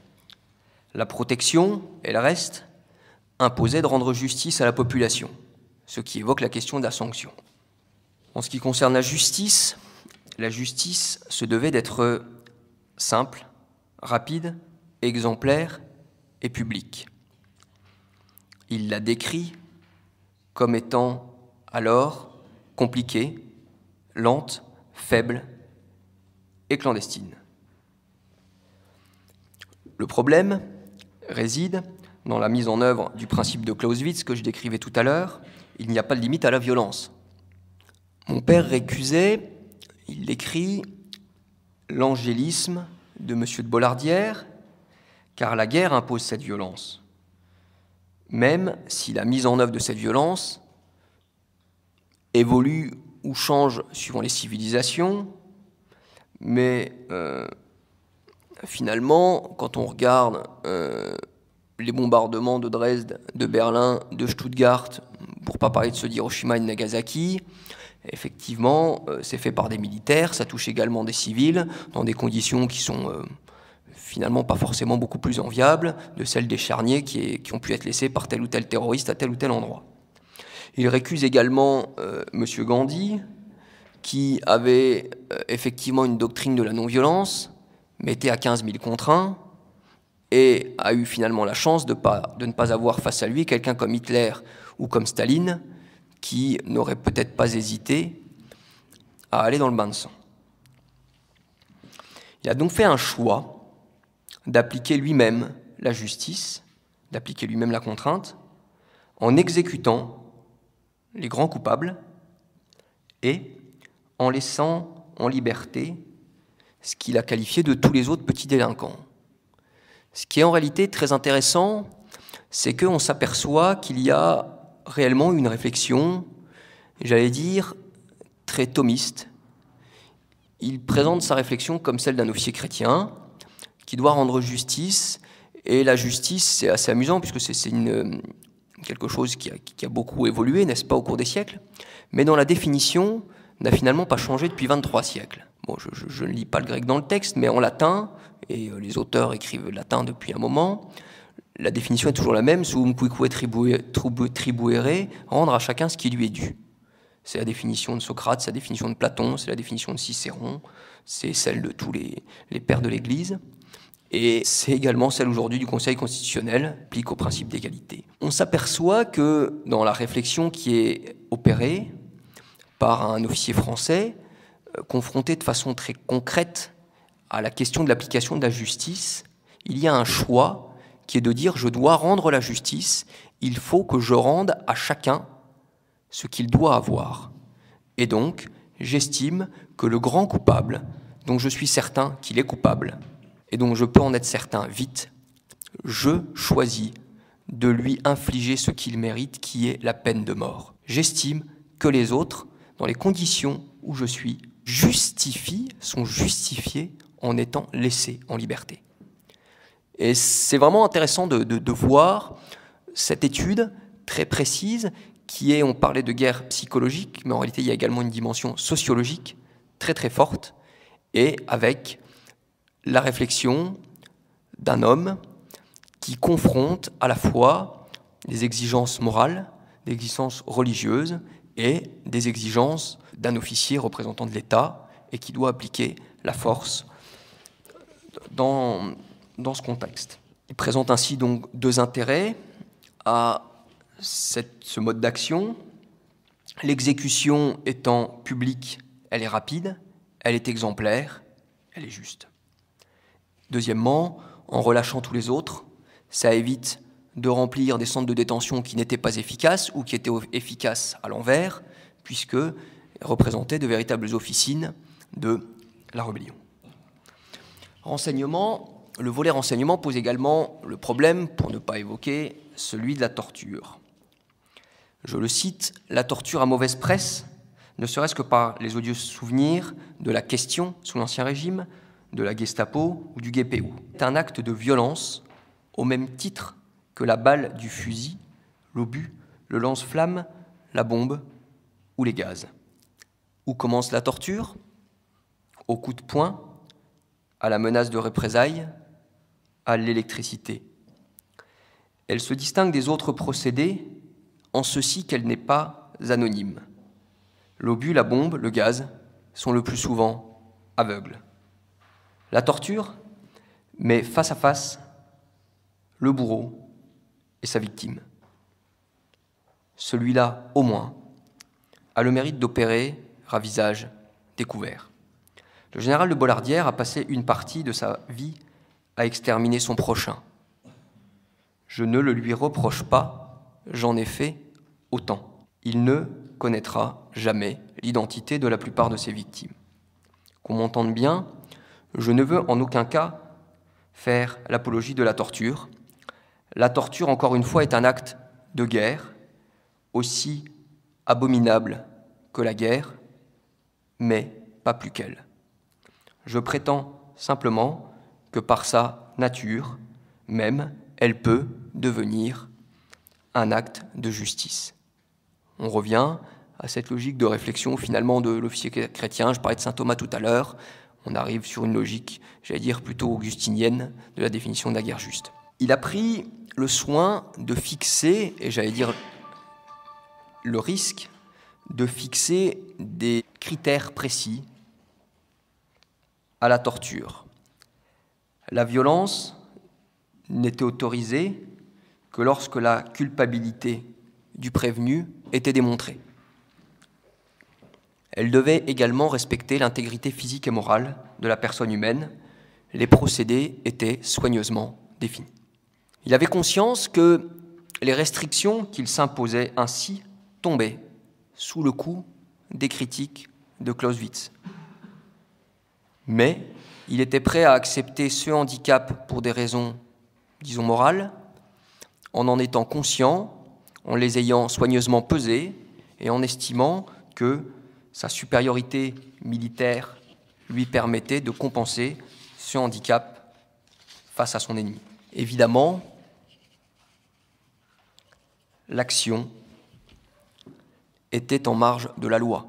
[SPEAKER 1] la protection, elle reste, imposait de rendre justice à la population, ce qui évoque la question de la sanction. En ce qui concerne la justice, la justice se devait d'être simple, rapide, exemplaire et publique. Il l'a décrit comme étant alors compliquée, lente, faible et clandestine. Le problème réside dans la mise en œuvre du principe de Clausewitz que je décrivais tout à l'heure. Il n'y a pas de limite à la violence. Mon père récusait, il l'écrit, l'angélisme de M. de Bollardière, car la guerre impose cette violence, même si la mise en œuvre de cette violence évolue ou change suivant les civilisations, mais euh, finalement, quand on regarde euh, les bombardements de Dresde, de Berlin, de Stuttgart, pour ne pas parler de ceux d'Hiroshima et de Nagasaki, effectivement, euh, c'est fait par des militaires, ça touche également des civils, dans des conditions qui sont euh, finalement pas forcément beaucoup plus enviables de celles des charniers qui, est, qui ont pu être laissés par tel ou tel terroriste à tel ou tel endroit. Il récuse également euh, M. Gandhi, qui avait euh, effectivement une doctrine de la non-violence, mais était à quinze mille contre un, et a eu finalement la chance de, pas, de ne pas avoir face à lui quelqu'un comme Hitler ou comme Staline, qui n'aurait peut-être pas hésité à aller dans le bain de sang. Il a donc fait un choix d'appliquer lui-même la justice, d'appliquer lui-même la contrainte, en exécutant les grands coupables et en laissant en liberté ce qu'il a qualifié de tous les autres petits délinquants. Ce qui est en réalité très intéressant, c'est qu'on s'aperçoit qu'il y a réellement une réflexion, j'allais dire, très thomiste. Il présente sa réflexion comme celle d'un officier chrétien qui doit rendre justice, et la justice, c'est assez amusant puisque c'est une, quelque chose qui a, qui a beaucoup évolué, n'est-ce pas, au cours des siècles, mais dont la définition n'a finalement pas changé depuis vingt-trois siècles. Bon, je, je, je ne lis pas le grec dans le texte, mais en latin, et les auteurs écrivent latin depuis un moment, la définition est toujours la même, sum cuique tribuere, rendre à chacun ce qui lui est dû. C'est la définition de Socrate, c'est la définition de Platon, c'est la définition de Cicéron, c'est celle de tous les, les pères de l'Église, et c'est également celle aujourd'hui du Conseil constitutionnel, applique au principe d'égalité. On s'aperçoit que dans la réflexion qui est opérée par un officier français, euh, confronté de façon très concrète à la question de l'application de la justice, il y a un choix qui est de dire « je dois rendre la justice, il faut que je rende à chacun ce qu'il doit avoir. Et donc, j'estime que le grand coupable, dont je suis certain qu'il est coupable, et dont je peux en être certain vite, je choisis de lui infliger ce qu'il mérite, qui est la peine de mort. J'estime que les autres, dans les conditions où je suis, justifient, sont justifiés en étant laissés en liberté. » Et c'est vraiment intéressant de, de, de voir cette étude très précise qui est, on parlait de guerre psychologique, mais en réalité il y a également une dimension sociologique très très forte, et avec la réflexion d'un homme qui confronte à la fois des exigences morales, des exigences religieuses et des exigences d'un officier représentant de l'État et qui doit appliquer la force dans, dans ce contexte. Il présente ainsi donc deux intérêts à cette, ce mode d'action. L'exécution étant publique, elle est rapide, elle est exemplaire, elle est juste. Deuxièmement, en relâchant tous les autres, ça évite de remplir des centres de détention qui n'étaient pas efficaces ou qui étaient efficaces à l'envers, puisque représentaient de véritables officines de la rébellion. Renseignement, le volet renseignement pose également le problème, pour ne pas évoquer, celui de la torture. Je le cite, « La torture a mauvaise presse, ne serait-ce que par les odieux souvenirs de la question sous l'Ancien Régime, de la Gestapo ou du G P U. C'est un acte de violence au même titre que la balle du fusil, l'obus, le lance-flamme, la bombe ou les gaz. Où commence la torture? Au coup de poing, à la menace de représailles, à l'électricité. Elle se distingue des autres procédés en ceci qu'elle n'est pas anonyme. L'obus, la bombe, le gaz sont le plus souvent aveugles. La torture met face à face le bourreau et sa victime. Celui-là, au moins, a le mérite d'opérer ravissage découvert. Le général de Bollardière a passé une partie de sa vie à exterminer son prochain. Je ne le lui reproche pas, j'en ai fait autant. Il ne connaîtra jamais l'identité de la plupart de ses victimes. Qu'on m'entende bien, je ne veux en aucun cas faire l'apologie de la torture. La torture, encore une fois, est un acte de guerre, aussi abominable que la guerre, mais pas plus qu'elle. Je prétends simplement que par sa nature même, elle peut devenir un acte de justice. On revient à cette logique de réflexion finalement de l'officier chrétien. Je parlais de saint Thomas tout à l'heure. On arrive sur une logique, j'allais dire, plutôt augustinienne de la définition de la guerre juste. Il a pris le soin de fixer, et j'allais dire le risque, de fixer des critères précis à la torture. La violence n'était autorisée que lorsque la culpabilité du prévenu était démontrée. Elle devait également respecter l'intégrité physique et morale de la personne humaine. Les procédés étaient soigneusement définis. Il avait conscience que les restrictions qu'il s'imposait ainsi tombaient sous le coup des critiques de Clausewitz. Mais il était prêt à accepter ce handicap pour des raisons, disons, morales, en en étant conscient, en les ayant soigneusement pesés et en estimant que sa supériorité militaire lui permettait de compenser ce handicap face à son ennemi. Évidemment, l'action était en marge de la loi.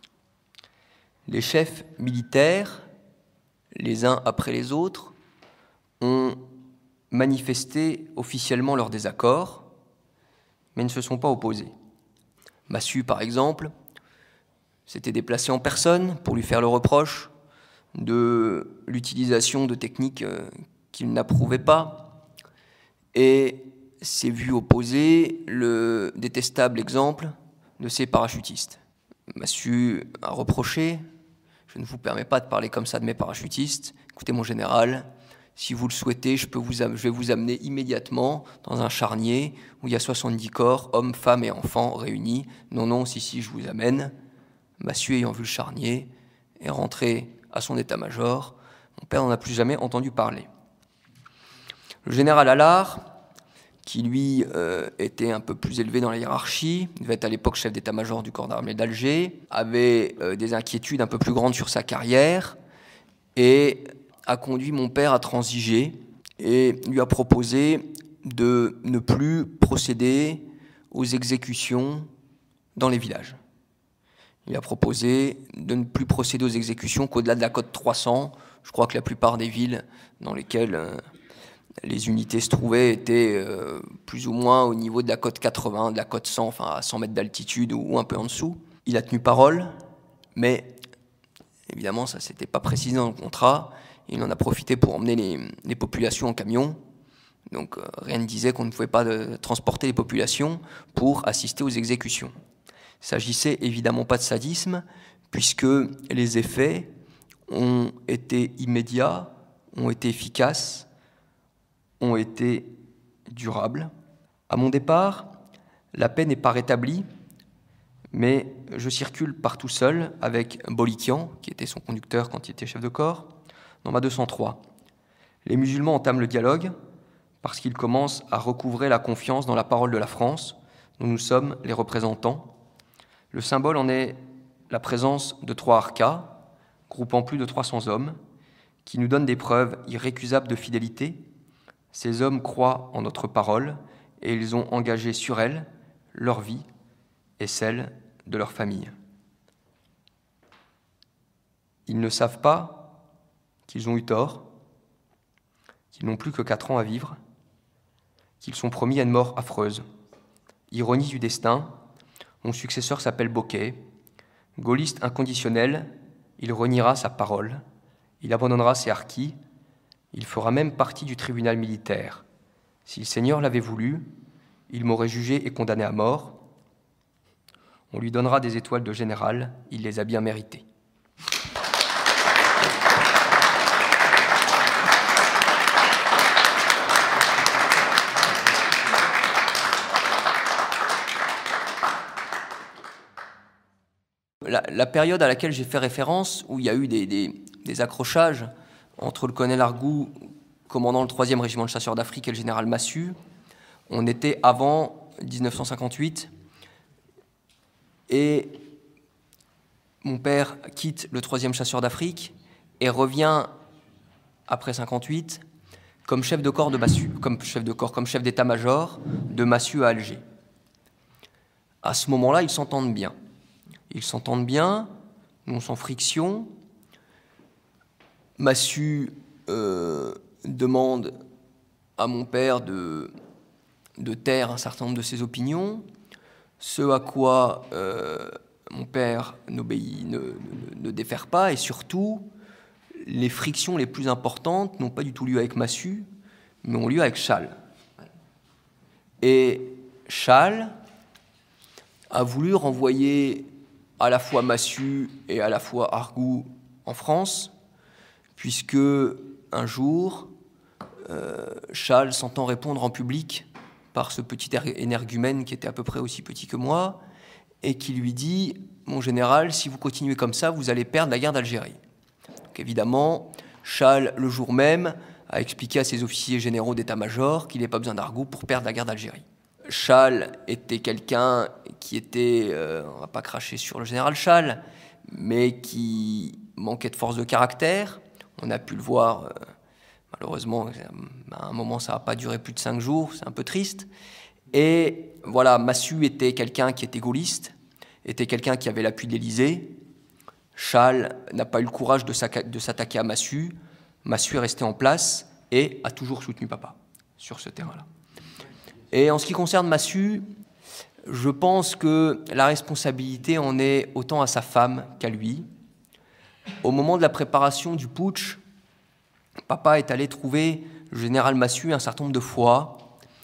[SPEAKER 1] Les chefs militaires, les uns après les autres, ont manifesté officiellement leur désaccord, mais ne se sont pas opposés. Massu, par exemple, s'était déplacé en personne pour lui faire le reproche de l'utilisation de techniques qu'il n'approuvait pas et s'est vu opposer le détestable exemple de ces parachutistes. Massu a reproché: je ne vous permets pas de parler comme ça de mes parachutistes. Écoutez, mon général, si vous le souhaitez, je, peux vous, je vais vous amener immédiatement dans un charnier où il y a soixante-dix corps, hommes, femmes et enfants réunis. Non, non, si, si, je vous amène. Massu, ayant vu le charnier, est rentré à son état-major. Mon père n'en a plus jamais entendu parler. Le général Allard, qui lui euh, était un peu plus élevé dans la hiérarchie, devait être à l'époque chef d'état-major du corps d'armée d'Alger, avait euh, des inquiétudes un peu plus grandes sur sa carrière et a conduit mon père à transiger et lui a proposé de ne plus procéder aux exécutions dans les villages. Il a proposé de ne plus procéder aux exécutions qu'au-delà de la cote trois cents. Je crois que la plupart des villes dans lesquelles euh, les unités se trouvaient étaient euh, plus ou moins au niveau de la cote quatre-vingts, de la cote cent, enfin à cent mètres d'altitude ou, ou un peu en dessous. Il a tenu parole, mais évidemment ça ne s'était pas précisé dans le contrat. Il en a profité pour emmener les, les populations en camion. Donc euh, rien ne disait qu'on ne pouvait pas de, transporter les populations pour assister aux exécutions. Il ne s'agissait évidemment pas de sadisme, puisque les effets ont été immédiats, ont été efficaces, ont été durables. À mon départ, la paix n'est pas rétablie, mais je circule partout seul avec Bolikian, qui était son conducteur quand il était chef de corps, dans ma deux cent trois. Les musulmans entament le dialogue parce qu'ils commencent à recouvrer la confiance dans la parole de la France, dont nous sommes les représentants. Le symbole en est la présence de trois harkas, groupant plus de trois cents hommes, qui nous donnent des preuves irrécusables de fidélité. Ces hommes croient en notre parole et ils ont engagé sur elle leur vie et celle de leur famille. Ils ne savent pas qu'ils ont eu tort, qu'ils n'ont plus que quatre ans à vivre, qu'ils sont promis à une mort affreuse. Ironie du destin, mon successeur s'appelle Bocquet. Gaulliste inconditionnel, il reniera sa parole, il abandonnera ses harkis, il fera même partie du tribunal militaire. Si le Seigneur l'avait voulu, il m'aurait jugé et condamné à mort. On lui donnera des étoiles de général, il les a bien méritées. La, la période à laquelle j'ai fait référence, où il y a eu des, des, des accrochages entre le colonel Argout, commandant le troisième régiment de chasseurs d'Afrique, et le général Massu, on était avant dix-neuf cent cinquante-huit, et mon père quitte le troisième chasseur d'Afrique et revient après cinquante-huit comme chef de corps de Massu, comme chef de corps, comme chef d'état-major de Massu à Alger. À ce moment-là, ils s'entendent bien. Ils s'entendent bien, non sans friction. Massu euh, demande à mon père de, de taire un certain nombre de ses opinions, ce à quoi euh, mon père n'obéit, ne, ne, ne défère pas, et surtout, les frictions les plus importantes n'ont pas du tout lieu avec Massu, mais ont lieu avec Challe. Et Challe a voulu renvoyer à la fois Massu et à la fois Argout en France, puisque un jour, euh, Challe s'entend répondre en public par ce petit énergumène qui était à peu près aussi petit que moi, et qui lui dit « Mon général, si vous continuez comme ça, vous allez perdre la guerre d'Algérie. » Donc évidemment, Challe, le jour même, a expliqué à ses officiers généraux d'état-major qu'il n'avait pas besoin d'Argout pour perdre la guerre d'Algérie. Challe était quelqu'un qui était, euh, on ne va pas cracher sur le général Challe, mais qui manquait de force de caractère. On a pu le voir, euh, malheureusement, à un moment ça n'a pas duré plus de cinq jours, c'est un peu triste. Et voilà, Massu était quelqu'un qui était gaulliste, était quelqu'un qui avait l'appui de l'Élysée. Challe n'a pas eu le courage de s'attaquer à Massu. Massu est resté en place et a toujours soutenu papa sur ce terrain-là. Et en ce qui concerne Massu, je pense que la responsabilité en est autant à sa femme qu'à lui. Au moment de la préparation du putsch, papa est allé trouver le général Massu un certain nombre de fois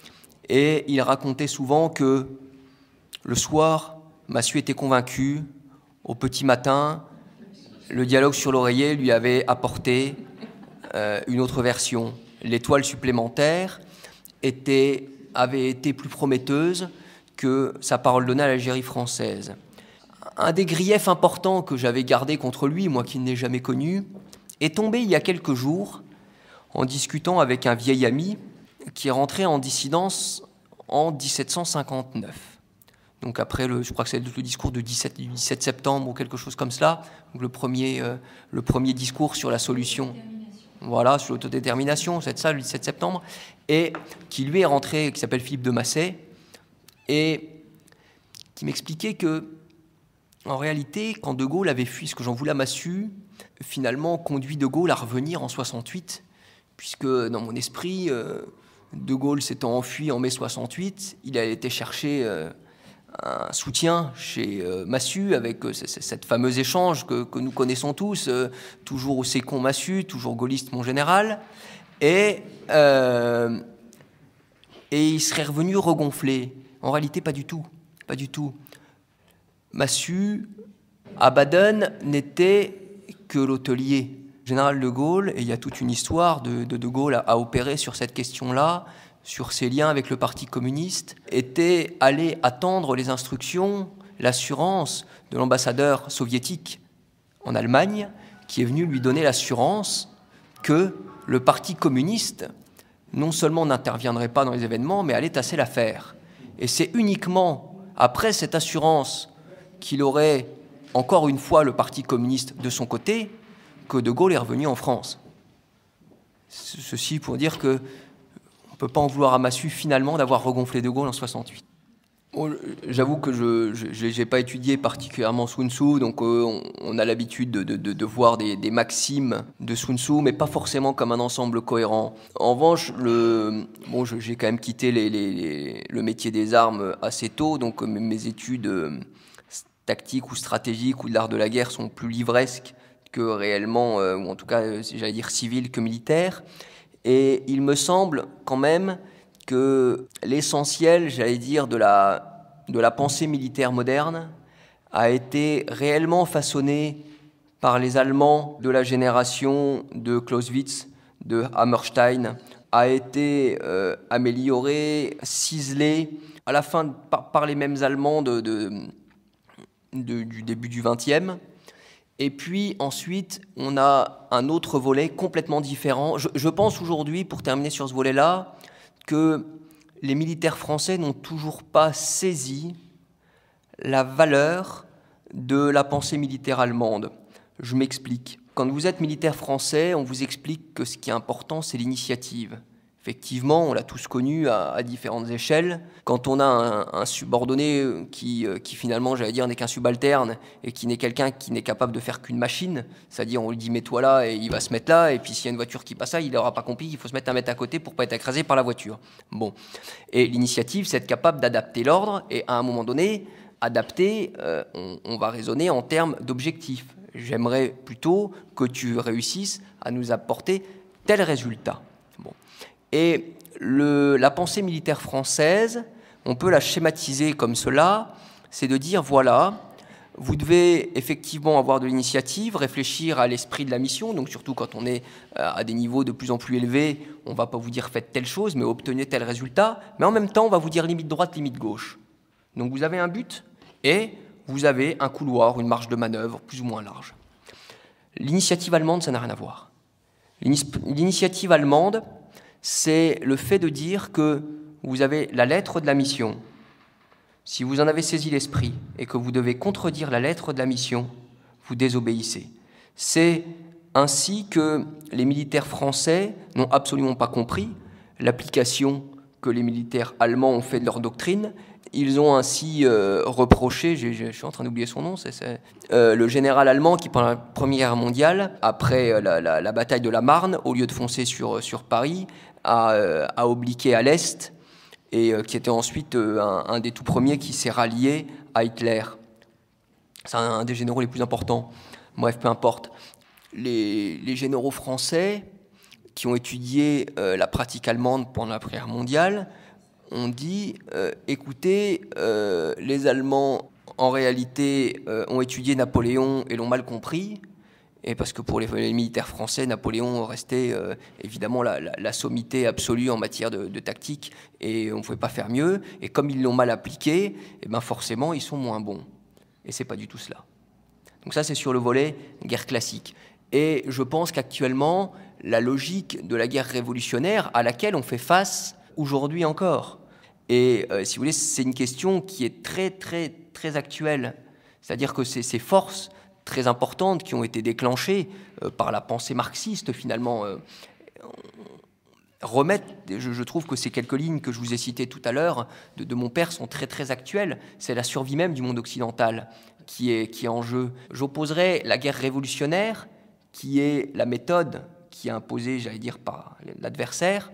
[SPEAKER 1] et il racontait souvent que le soir, Massu était convaincu, au petit matin, le dialogue sur l'oreiller lui avait apporté euh, une autre version. L'étoile supplémentaire était, avait été plus prometteuse que sa parole donnée à l'Algérie française. Un des griefs importants que j'avais gardé contre lui, moi qui ne l'ai jamais connu, est tombé il y a quelques jours en discutant avec un vieil ami qui est rentré en dissidence en dix-sept cent cinquante-neuf. Donc après, le, je crois que c'est le discours du dix-sept, du dix-sept septembre ou quelque chose comme cela, donc le, premier, euh, le premier discours sur la solution, voilà, sur l'autodétermination, c'est ça, le dix-sept septembre, et qui lui est rentré, qui s'appelle Philippe de Massé, et qui m'expliquait que, en réalité, quand De Gaulle avait fui, ce que j'en voulais à Massu, finalement conduit De Gaulle à revenir en soixante-huit, puisque dans mon esprit, euh, De Gaulle s'étant enfui en mai soixante-huit, il a été chercher euh, un soutien chez euh, Massu avec euh, cette fameuse échange que, que nous connaissons tous, euh, toujours au sécon Massu, toujours gaulliste mon général, et, euh, et il serait revenu regonflé. En réalité, pas du tout, pas du tout. Massu, à Baden, n'était que l'hôtelier. Général de Gaulle, et il y a toute une histoire de De, de Gaulle à, à opérer sur cette question-là, sur ses liens avec le Parti communiste, était allé attendre les instructions, l'assurance de l'ambassadeur soviétique en Allemagne, qui est venu lui donner l'assurance que le Parti communiste non seulement n'interviendrait pas dans les événements, mais allait tasser l'affaire. Et c'est uniquement après cette assurance qu'il aurait encore une fois le Parti communiste de son côté que De Gaulle est revenu en France. Ceci pour dire que on ne peut pas en vouloir à Massu finalement d'avoir regonflé De Gaulle en soixante-huit. Bon, j'avoue que je n'ai pas étudié particulièrement Sun Tzu, donc euh, on, on a l'habitude de, de, de voir des, des maximes de Sun Tzu, mais pas forcément comme un ensemble cohérent. En revanche, le, bon, j'ai quand même quitté les, les, les, le métier des armes assez tôt, donc euh, mes études euh, tactiques ou stratégiques ou de l'art de la guerre sont plus livresques que réellement, euh, ou en tout cas, euh, j'allais dire civiles que militaires. Et il me semble quand même que l'essentiel, j'allais dire, de la, de la pensée militaire moderne a été réellement façonné par les Allemands de la génération de Clausewitz, de Hammerstein, a été euh, amélioré, ciselé, à la fin par, par les mêmes Allemands de, de, de, du début du vingtième. Et puis ensuite, on a un autre volet complètement différent. Je, je pense aujourd'hui, pour terminer sur ce volet-là, que les militaires français n'ont toujours pas saisi la valeur de la pensée militaire allemande. Je m'explique. Quand vous êtes militaire français, on vous explique que ce qui est important, c'est l'initiative. Effectivement, on l'a tous connu à, à différentes échelles. Quand on a un, un subordonné qui, qui finalement, j'allais dire, n'est qu'un subalterne et qui n'est quelqu'un qui n'est capable de faire qu'une machine, c'est-à-dire on lui dit mets-toi là et il va se mettre là, et puis s'il y a une voiture qui passe là, il n'aura pas compris qu'il faut se mettre un mètre à côté pour ne pas être écrasé par la voiture. Bon. Et l'initiative, c'est être capable d'adapter l'ordre, et à un moment donné, adapter, euh, on, on va raisonner en termes d'objectifs. J'aimerais plutôt que tu réussisses à nous apporter tel résultat. Bon. Et le, la pensée militaire française, on peut la schématiser comme cela, c'est de dire, voilà, vous devez effectivement avoir de l'initiative, réfléchir à l'esprit de la mission, donc surtout quand on est à des niveaux de plus en plus élevés, on ne va pas vous dire faites telle chose, mais obtenez tel résultat, mais en même temps, on va vous dire limite droite, limite gauche. Donc vous avez un but et vous avez un couloir, une marge de manœuvre plus ou moins large. L'initiative allemande, ça n'a rien à voir. L'initiative allemande, c'est le fait de dire que vous avez la lettre de la mission. Si vous en avez saisi l'esprit et que vous devez contredire la lettre de la mission, vous désobéissez. C'est ainsi que les militaires français n'ont absolument pas compris l'application que les militaires allemands ont fait de leur doctrine. Ils ont ainsi euh, reproché, je, je, je suis en train d'oublier son nom, c'est, c'est, euh, le général allemand qui, pendant la Première Guerre mondiale, après la, la, la bataille de la Marne, au lieu de foncer sur, sur Paris, a, euh, a obliqué à l'Est, et euh, qui était ensuite euh, un, un des tout premiers qui s'est rallié à Hitler. C'est un, un des généraux les plus importants. Bref, peu importe. Les, les généraux français qui ont étudié euh, la pratique allemande pendant la Première Guerre mondiale ont dit, euh, écoutez, euh, les Allemands, en réalité, euh, ont étudié Napoléon et l'ont mal compris, et parce que pour les, les militaires français, Napoléon restait euh, évidemment la, la, la sommité absolue en matière de, de tactique, et on ne pouvait pas faire mieux, et comme ils l'ont mal appliqué, eh ben forcément, ils sont moins bons. Et ce n'est pas du tout cela. Donc ça, c'est sur le volet guerre classique. Et je pense qu'actuellement, la logique de la guerre révolutionnaire à laquelle on fait face aujourd'hui encore. Et euh, si vous voulez, c'est une question qui est très, très, très actuelle. C'est-à-dire que c'est ces forces très importantes qui ont été déclenchées euh, par la pensée marxiste, finalement, euh, remettent, je, je trouve que ces quelques lignes que je vous ai citées tout à l'heure de, de mon père sont très, très actuelles. C'est la survie même du monde occidental qui est, qui est en jeu. J'opposerais la guerre révolutionnaire, qui est la méthode qui est imposée, j'allais dire, par l'adversaire,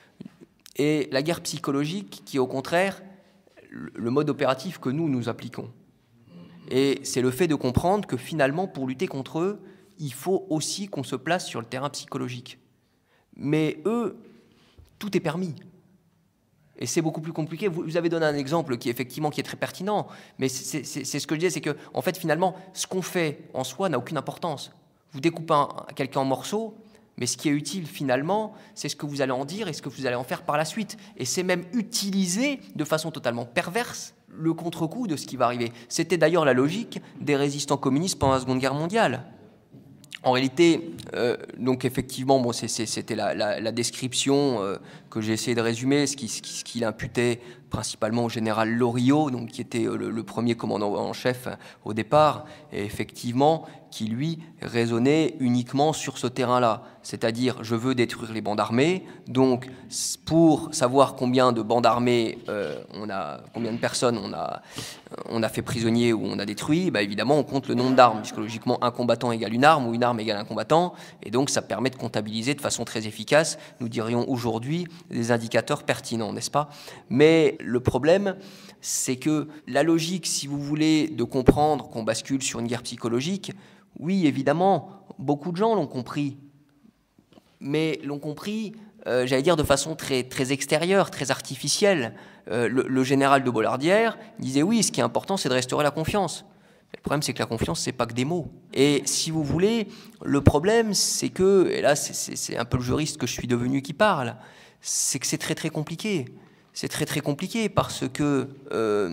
[SPEAKER 1] et la guerre psychologique qui est au contraire le mode opératif que nous, nous appliquons. Et c'est le fait de comprendre que finalement, pour lutter contre eux, il faut aussi qu'on se place sur le terrain psychologique. Mais eux, tout est permis. Et c'est beaucoup plus compliqué. Vous avez donné un exemple qui, effectivement, qui est très pertinent, mais c'est, c'est, c'est ce que je disais, c'est que, en fait, finalement, ce qu'on fait en soi n'a aucune importance. Vous découpez un, quelqu'un en morceaux, mais ce qui est utile, finalement, c'est ce que vous allez en dire et ce que vous allez en faire par la suite. Et c'est même utiliser de façon totalement perverse le contre-coup de ce qui va arriver. C'était d'ailleurs la logique des résistants communistes pendant la Seconde Guerre mondiale. En réalité, euh, donc effectivement, bon, c'est, c'est, c'était la, la, la description euh, que j'ai essayé de résumer, ce qu'il ce qui, ce qui imputait principalement au général Loriot, donc, qui était le, le premier commandant en chef au départ, et effectivement, qui lui raisonnait uniquement sur ce terrain-là, c'est-à-dire je veux détruire les bandes armées, donc pour savoir combien de bandes armées euh, on a, combien de personnes on a, on a fait prisonniers ou on a détruit, bah évidemment on compte le nombre d'armes, puisque logiquement un combattant égale une arme ou une arme égale un combattant, et donc ça permet de comptabiliser de façon très efficace, nous dirions aujourd'hui, des indicateurs pertinents, n'est-ce pas? Mais le problème, c'est que la logique, si vous voulez, de comprendre qu'on bascule sur une guerre psychologique, oui, évidemment, beaucoup de gens l'ont compris, mais l'ont compris, euh, j'allais dire, de façon très, très extérieure, très artificielle. Euh, le, le général de Bollardière disait, oui, ce qui est important, c'est de restaurer la confiance. Le problème, c'est que la confiance, c'est pas que des mots. Et si vous voulez, le problème, c'est que, et là, c'est un peu le juriste que je suis devenu qui parle, c'est que c'est très très compliqué. C'est très très compliqué parce que euh,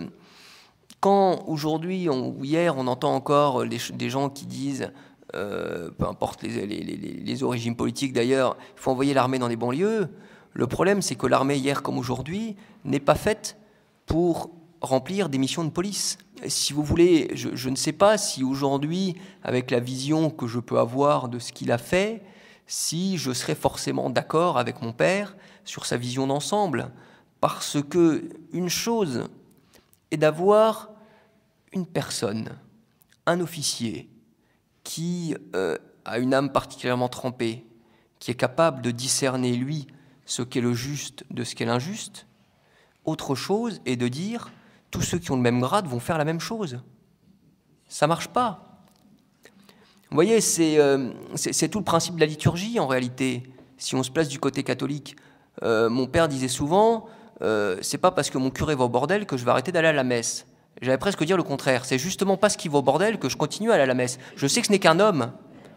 [SPEAKER 1] quand aujourd'hui, ou hier, on entend encore les, des gens qui disent, euh, peu importe les, les, les, les origines politiques d'ailleurs, il faut envoyer l'armée dans les banlieues. Le problème, c'est que l'armée, hier comme aujourd'hui, n'est pas faite pour remplir des missions de police. Si vous voulez, je, je ne sais pas si aujourd'hui, avec la vision que je peux avoir de ce qu'il a fait, si je serais forcément d'accord avec mon père sur sa vision d'ensemble. Parce que une chose est d'avoir une personne, un officier, qui euh, a une âme particulièrement trempée, qui est capable de discerner, lui, ce qu'est le juste de ce qu'est l'injuste. Autre chose est de dire tous ceux qui ont le même grade vont faire la même chose. Ça ne marche pas. Vous voyez, c'est euh, tout le principe de la liturgie en réalité. Si on se place du côté catholique, euh, mon père disait souvent euh, c'est pas parce que mon curé va au bordel que je vais arrêter d'aller à la messe. J'allais presque dire le contraire. C'est justement parce qu'il va au bordel que je continue à aller à la messe. Je sais que ce n'est qu'un homme.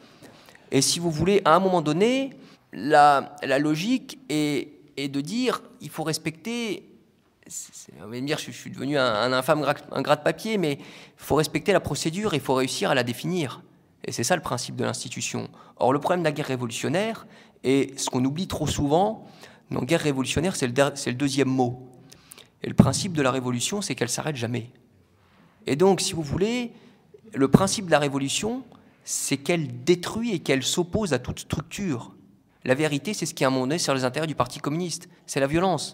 [SPEAKER 1] Et si vous voulez, à un moment donné, la, la logique est, est de dire il faut respecter. On va me dire, je suis devenu un, un infâme gras, un gras de papier, mais il faut respecter la procédure, il faut réussir à la définir. Et c'est ça le principe de l'institution. Or, le problème de la guerre révolutionnaire, et ce qu'on oublie trop souvent, dans guerre révolutionnaire, c'est le, le deuxième mot. Et le principe de la révolution, c'est qu'elle ne s'arrête jamais. Et donc, si vous voulez, le principe de la révolution, c'est qu'elle détruit et qu'elle s'oppose à toute structure. La vérité, c'est ce qui est à un moment donné sur les intérêts du Parti communiste. C'est la violence.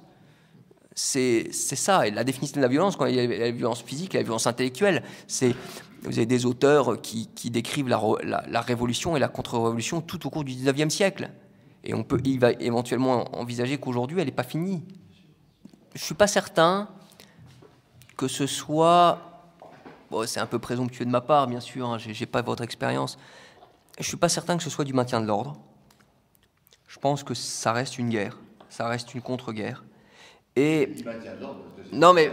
[SPEAKER 1] C'est ça, et la définition de la violence, quand il y a la violence physique et la violence intellectuelle, c'est, vous avez des auteurs qui, qui décrivent la, la, la révolution et la contre-révolution tout au cours du dix-neuvième siècle. Et on peut il va éventuellement envisager qu'aujourd'hui, elle n'est pas finie. Je ne suis pas certain que ce soit... Bon, c'est un peu présomptueux de ma part, bien sûr, hein, je n'ai pas votre expérience. Je ne suis pas certain que ce soit du maintien de l'ordre. Je pense que ça reste une guerre, ça reste une contre-guerre. Et non mais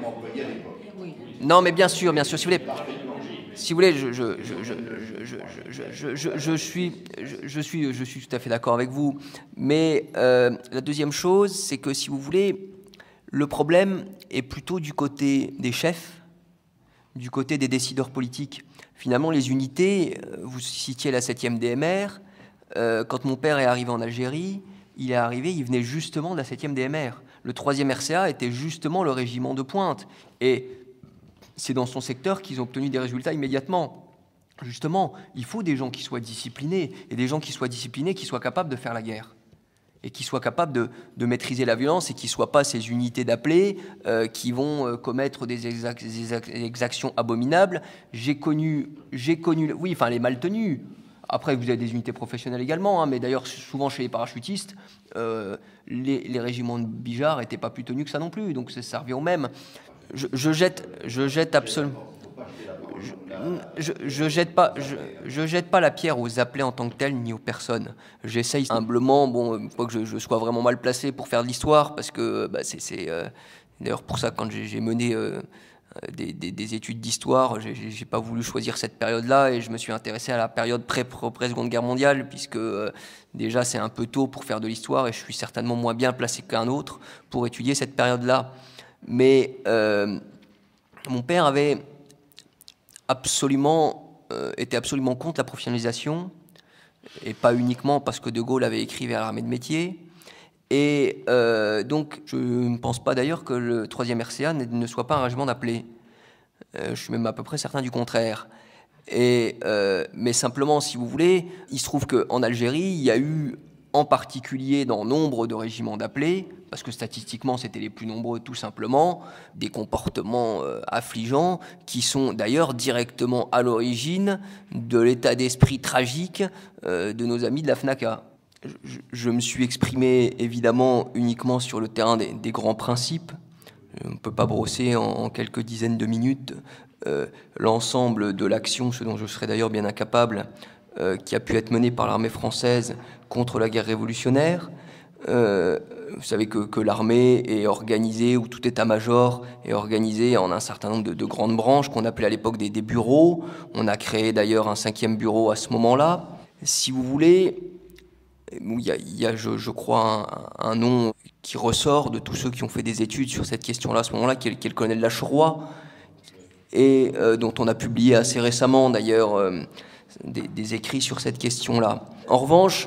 [SPEAKER 1] non mais bien sûr, bien sûr, si vous voulez, si vous voulez, je je je je je je je je, je suis je, je suis je suis tout à fait d'accord avec vous. Mais euh, la deuxième chose, c'est que si vous voulez, le problème est plutôt du côté des chefs, du côté des décideurs politiques. Finalement, les unités, vous citiez la septième D M R. Euh, quand mon père est arrivé en Algérie, il est arrivé, il venait justement de la septième D M R. Le troisième R C A était justement le régiment de pointe. Et c'est dans son secteur qu'ils ont obtenu des résultats immédiatement. Justement, il faut des gens qui soient disciplinés, et des gens qui soient disciplinés, qui soient capables de faire la guerre, et qui soient capables de, de maîtriser la violence, et qui ne soient pas ces unités d'appelés euh, qui vont euh, commettre des, exac des exactions abominables. J'ai connu, j'ai connu, oui, enfin les maltenus. Après, vous avez des unités professionnelles également, hein, mais d'ailleurs, souvent chez les parachutistes, euh, les, les régiments de Bijar n'étaient pas plus tenus que ça non plus, donc ça revient au même. Je, je jette, je jette absolument... Je, je, je, jette pas, je, je jette pas la pierre aux appelés en tant que tels, ni aux personnes. J'essaye humblement, bon, pas que je, je sois vraiment mal placé pour faire de l'histoire, parce que bah, c'est... Euh, d'ailleurs, pour ça, quand j'ai mené... Euh, Des, des, des études d'histoire, j'ai pas voulu choisir cette période-là et je me suis intéressé à la période pré-Seconde Guerre mondiale puisque euh, déjà c'est un peu tôt pour faire de l'histoire et je suis certainement moins bien placé qu'un autre pour étudier cette période-là. Mais euh, mon père avait absolument, euh, était absolument contre la professionnalisation et pas uniquement parce que De Gaulle avait écrit vers l'armée de métier. Et euh, donc, je ne pense pas d'ailleurs que le troisième R C A ne soit pas un régiment d'appelés. Euh, je suis même à peu près certain du contraire. Et, euh, mais simplement, si vous voulez, il se trouve qu'en Algérie, il y a eu, en particulier dans nombre de régiments d'appelés, parce que statistiquement, c'était les plus nombreux tout simplement, des comportements euh, affligeants qui sont d'ailleurs directement à l'origine de l'état d'esprit tragique euh, de nos amis de la FNACA. Je, je me suis exprimé évidemment uniquement sur le terrain des, des grands principes. On ne peut pas brosser en, en quelques dizaines de minutes euh, l'ensemble de l'action, ce dont je serais d'ailleurs bien incapable, euh, qui a pu être menée par l'armée française contre la guerre révolutionnaire. Euh, vous savez que, que l'armée est organisée, ou tout état-major est organisé en un certain nombre de, de grandes branches qu'on appelait à l'époque des, des bureaux. On a créé d'ailleurs un cinquième bureau à ce moment-là. Si vous voulez, il y a, il y a je, je crois, un, un nom qui ressort de tous ceux qui ont fait des études sur cette question-là à ce moment-là, qui est, qui est le colonel Lacheroy, et euh, dont on a publié assez récemment d'ailleurs euh, des, des écrits sur cette question-là. En revanche,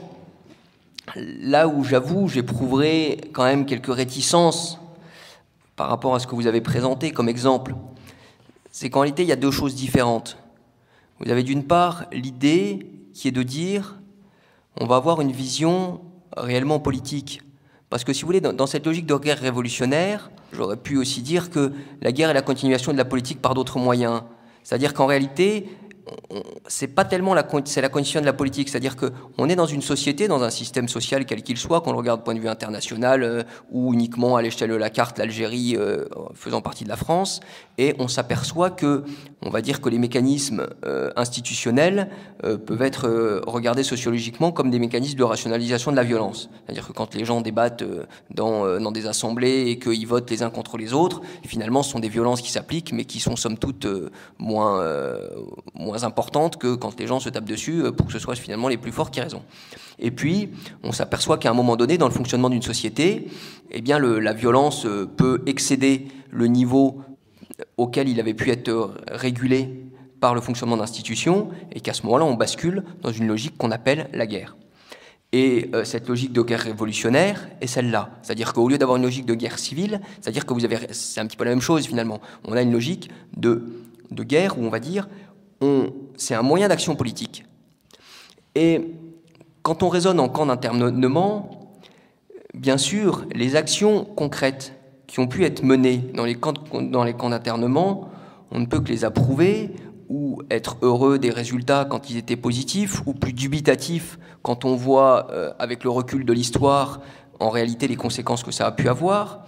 [SPEAKER 1] là où j'avoue, j'éprouverai quand même quelques réticences par rapport à ce que vous avez présenté comme exemple, c'est qu'en réalité, il y a deux choses différentes. Vous avez d'une part l'idée qui est de dire on va avoir une vision réellement politique. Parce que si vous voulez, dans, dans cette logique de guerre révolutionnaire, j'aurais pu aussi dire que la guerre est la continuation de la politique par d'autres moyens. C'est-à-dire qu'en réalité, c'est pas tellement la, c'est la condition de la politique, c'est-à-dire qu'on est dans une société, dans un système social quel qu'il soit, qu'on le regarde du point de vue international euh, ou uniquement à l'échelle de la carte, l'Algérie euh, faisant partie de la France, et on s'aperçoit que, on va dire que les mécanismes euh, institutionnels euh, peuvent être euh, regardés sociologiquement comme des mécanismes de rationalisation de la violence. C'est-à-dire que quand les gens débattent euh, dans, euh, dans des assemblées et qu'ils votent les uns contre les autres, finalement ce sont des violences qui s'appliquent, mais qui sont somme toute euh, moins, euh, moins importante que quand les gens se tapent dessus pour que ce soit finalement les plus forts qui aient raison. Et puis, on s'aperçoit qu'à un moment donné, dans le fonctionnement d'une société, eh bien, le, la violence peut excéder le niveau auquel il avait pu être régulé par le fonctionnement d'institutions, et qu'à ce moment-là, on bascule dans une logique qu'on appelle la guerre. Et euh, cette logique de guerre révolutionnaire est celle-là. C'est-à-dire qu'au lieu d'avoir une logique de guerre civile, c'est-à-dire que vous avez, c'est un petit peu la même chose finalement. On a une logique de, de guerre où on va dire On, c'est un moyen d'action politique. Et quand on raisonne en camp d'internement, bien sûr, les actions concrètes qui ont pu être menées dans les camps, dans les camps d'internement, on ne peut que les approuver ou être heureux des résultats quand ils étaient positifs, ou plus dubitatifs quand on voit, euh, avec le recul de l'histoire, en réalité les conséquences que ça a pu avoir.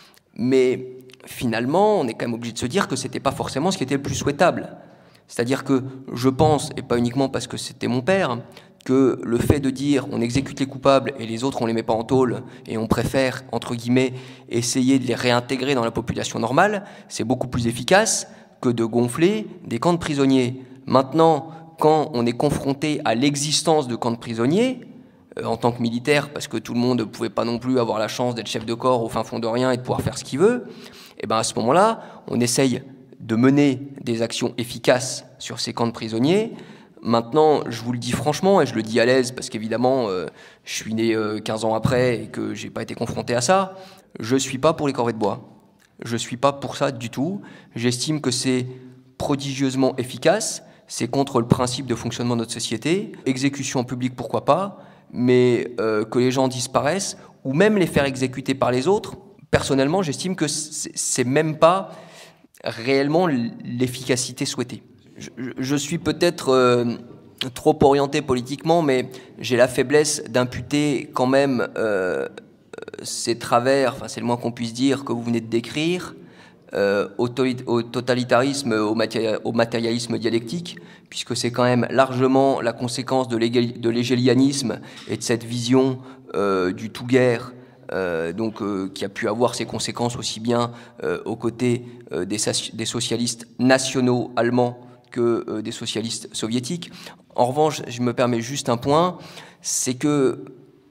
[SPEAKER 1] Mais finalement, on est quand même obligé de se dire que ce n'était pas forcément ce qui était le plus souhaitable. C'est-à-dire que je pense, et pas uniquement parce que c'était mon père, que le fait de dire on exécute les coupables et les autres on les met pas en tôle et on préfère, entre guillemets, essayer de les réintégrer dans la population normale, c'est beaucoup plus efficace que de gonfler des camps de prisonniers. Maintenant, quand on est confronté à l'existence de camps de prisonniers, euh, en tant que militaire, parce que tout le monde ne pouvait pas non plus avoir la chance d'être chef de corps au fin fond de rien et de pouvoir faire ce qu'il veut, et ben à ce moment-là, on essaye de mener des actions efficaces sur ces camps de prisonniers. Maintenant, je vous le dis franchement, et je le dis à l'aise, parce qu'évidemment, euh, je suis né euh, quinze ans après et que j'ai pas été confronté à ça, je suis pas pour les corvées de bois. Je suis pas pour ça du tout. J'estime que c'est prodigieusement efficace, c'est contre le principe de fonctionnement de notre société. Exécution en public, pourquoi pas, mais euh, que les gens disparaissent, ou même les faire exécuter par les autres, personnellement, j'estime que c'est, c'est même pas réellement l'efficacité souhaitée. Je, je suis peut-être euh, trop orienté politiquement, mais j'ai la faiblesse d'imputer quand même euh, ces travers, enfin c'est le moins qu'on puisse dire, que vous venez de décrire, euh, au, au totalitarisme, au, matéri au matérialisme dialectique, puisque c'est quand même largement la conséquence de l'hégélianisme et de cette vision euh, du tout-guerre, Euh, donc, euh, qui a pu avoir ses conséquences aussi bien euh, aux côtés euh, des, des socialistes nationaux allemands que euh, des socialistes soviétiques. En revanche, je me permets juste un point, c'est que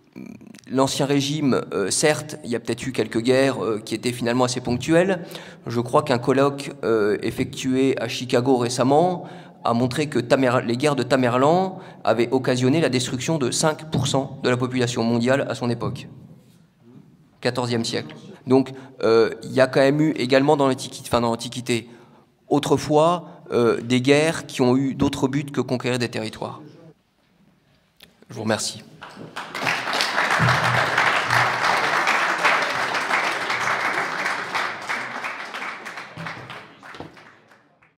[SPEAKER 1] l'ancien régime, euh, certes, il y a peut-être eu quelques guerres euh, qui étaient finalement assez ponctuelles. Je crois qu'un colloque euh, effectué à Chicago récemment a montré que Tamer, les guerres de Tamerlan avaient occasionné la destruction de cinq pour cent de la population mondiale à son époque. quatorzième siècle. Donc, euh, il y a quand même eu également dans l'Antiquité, enfin dans l'Antiquité, autrefois, euh, des guerres qui ont eu d'autres buts que conquérir des territoires. Je vous remercie.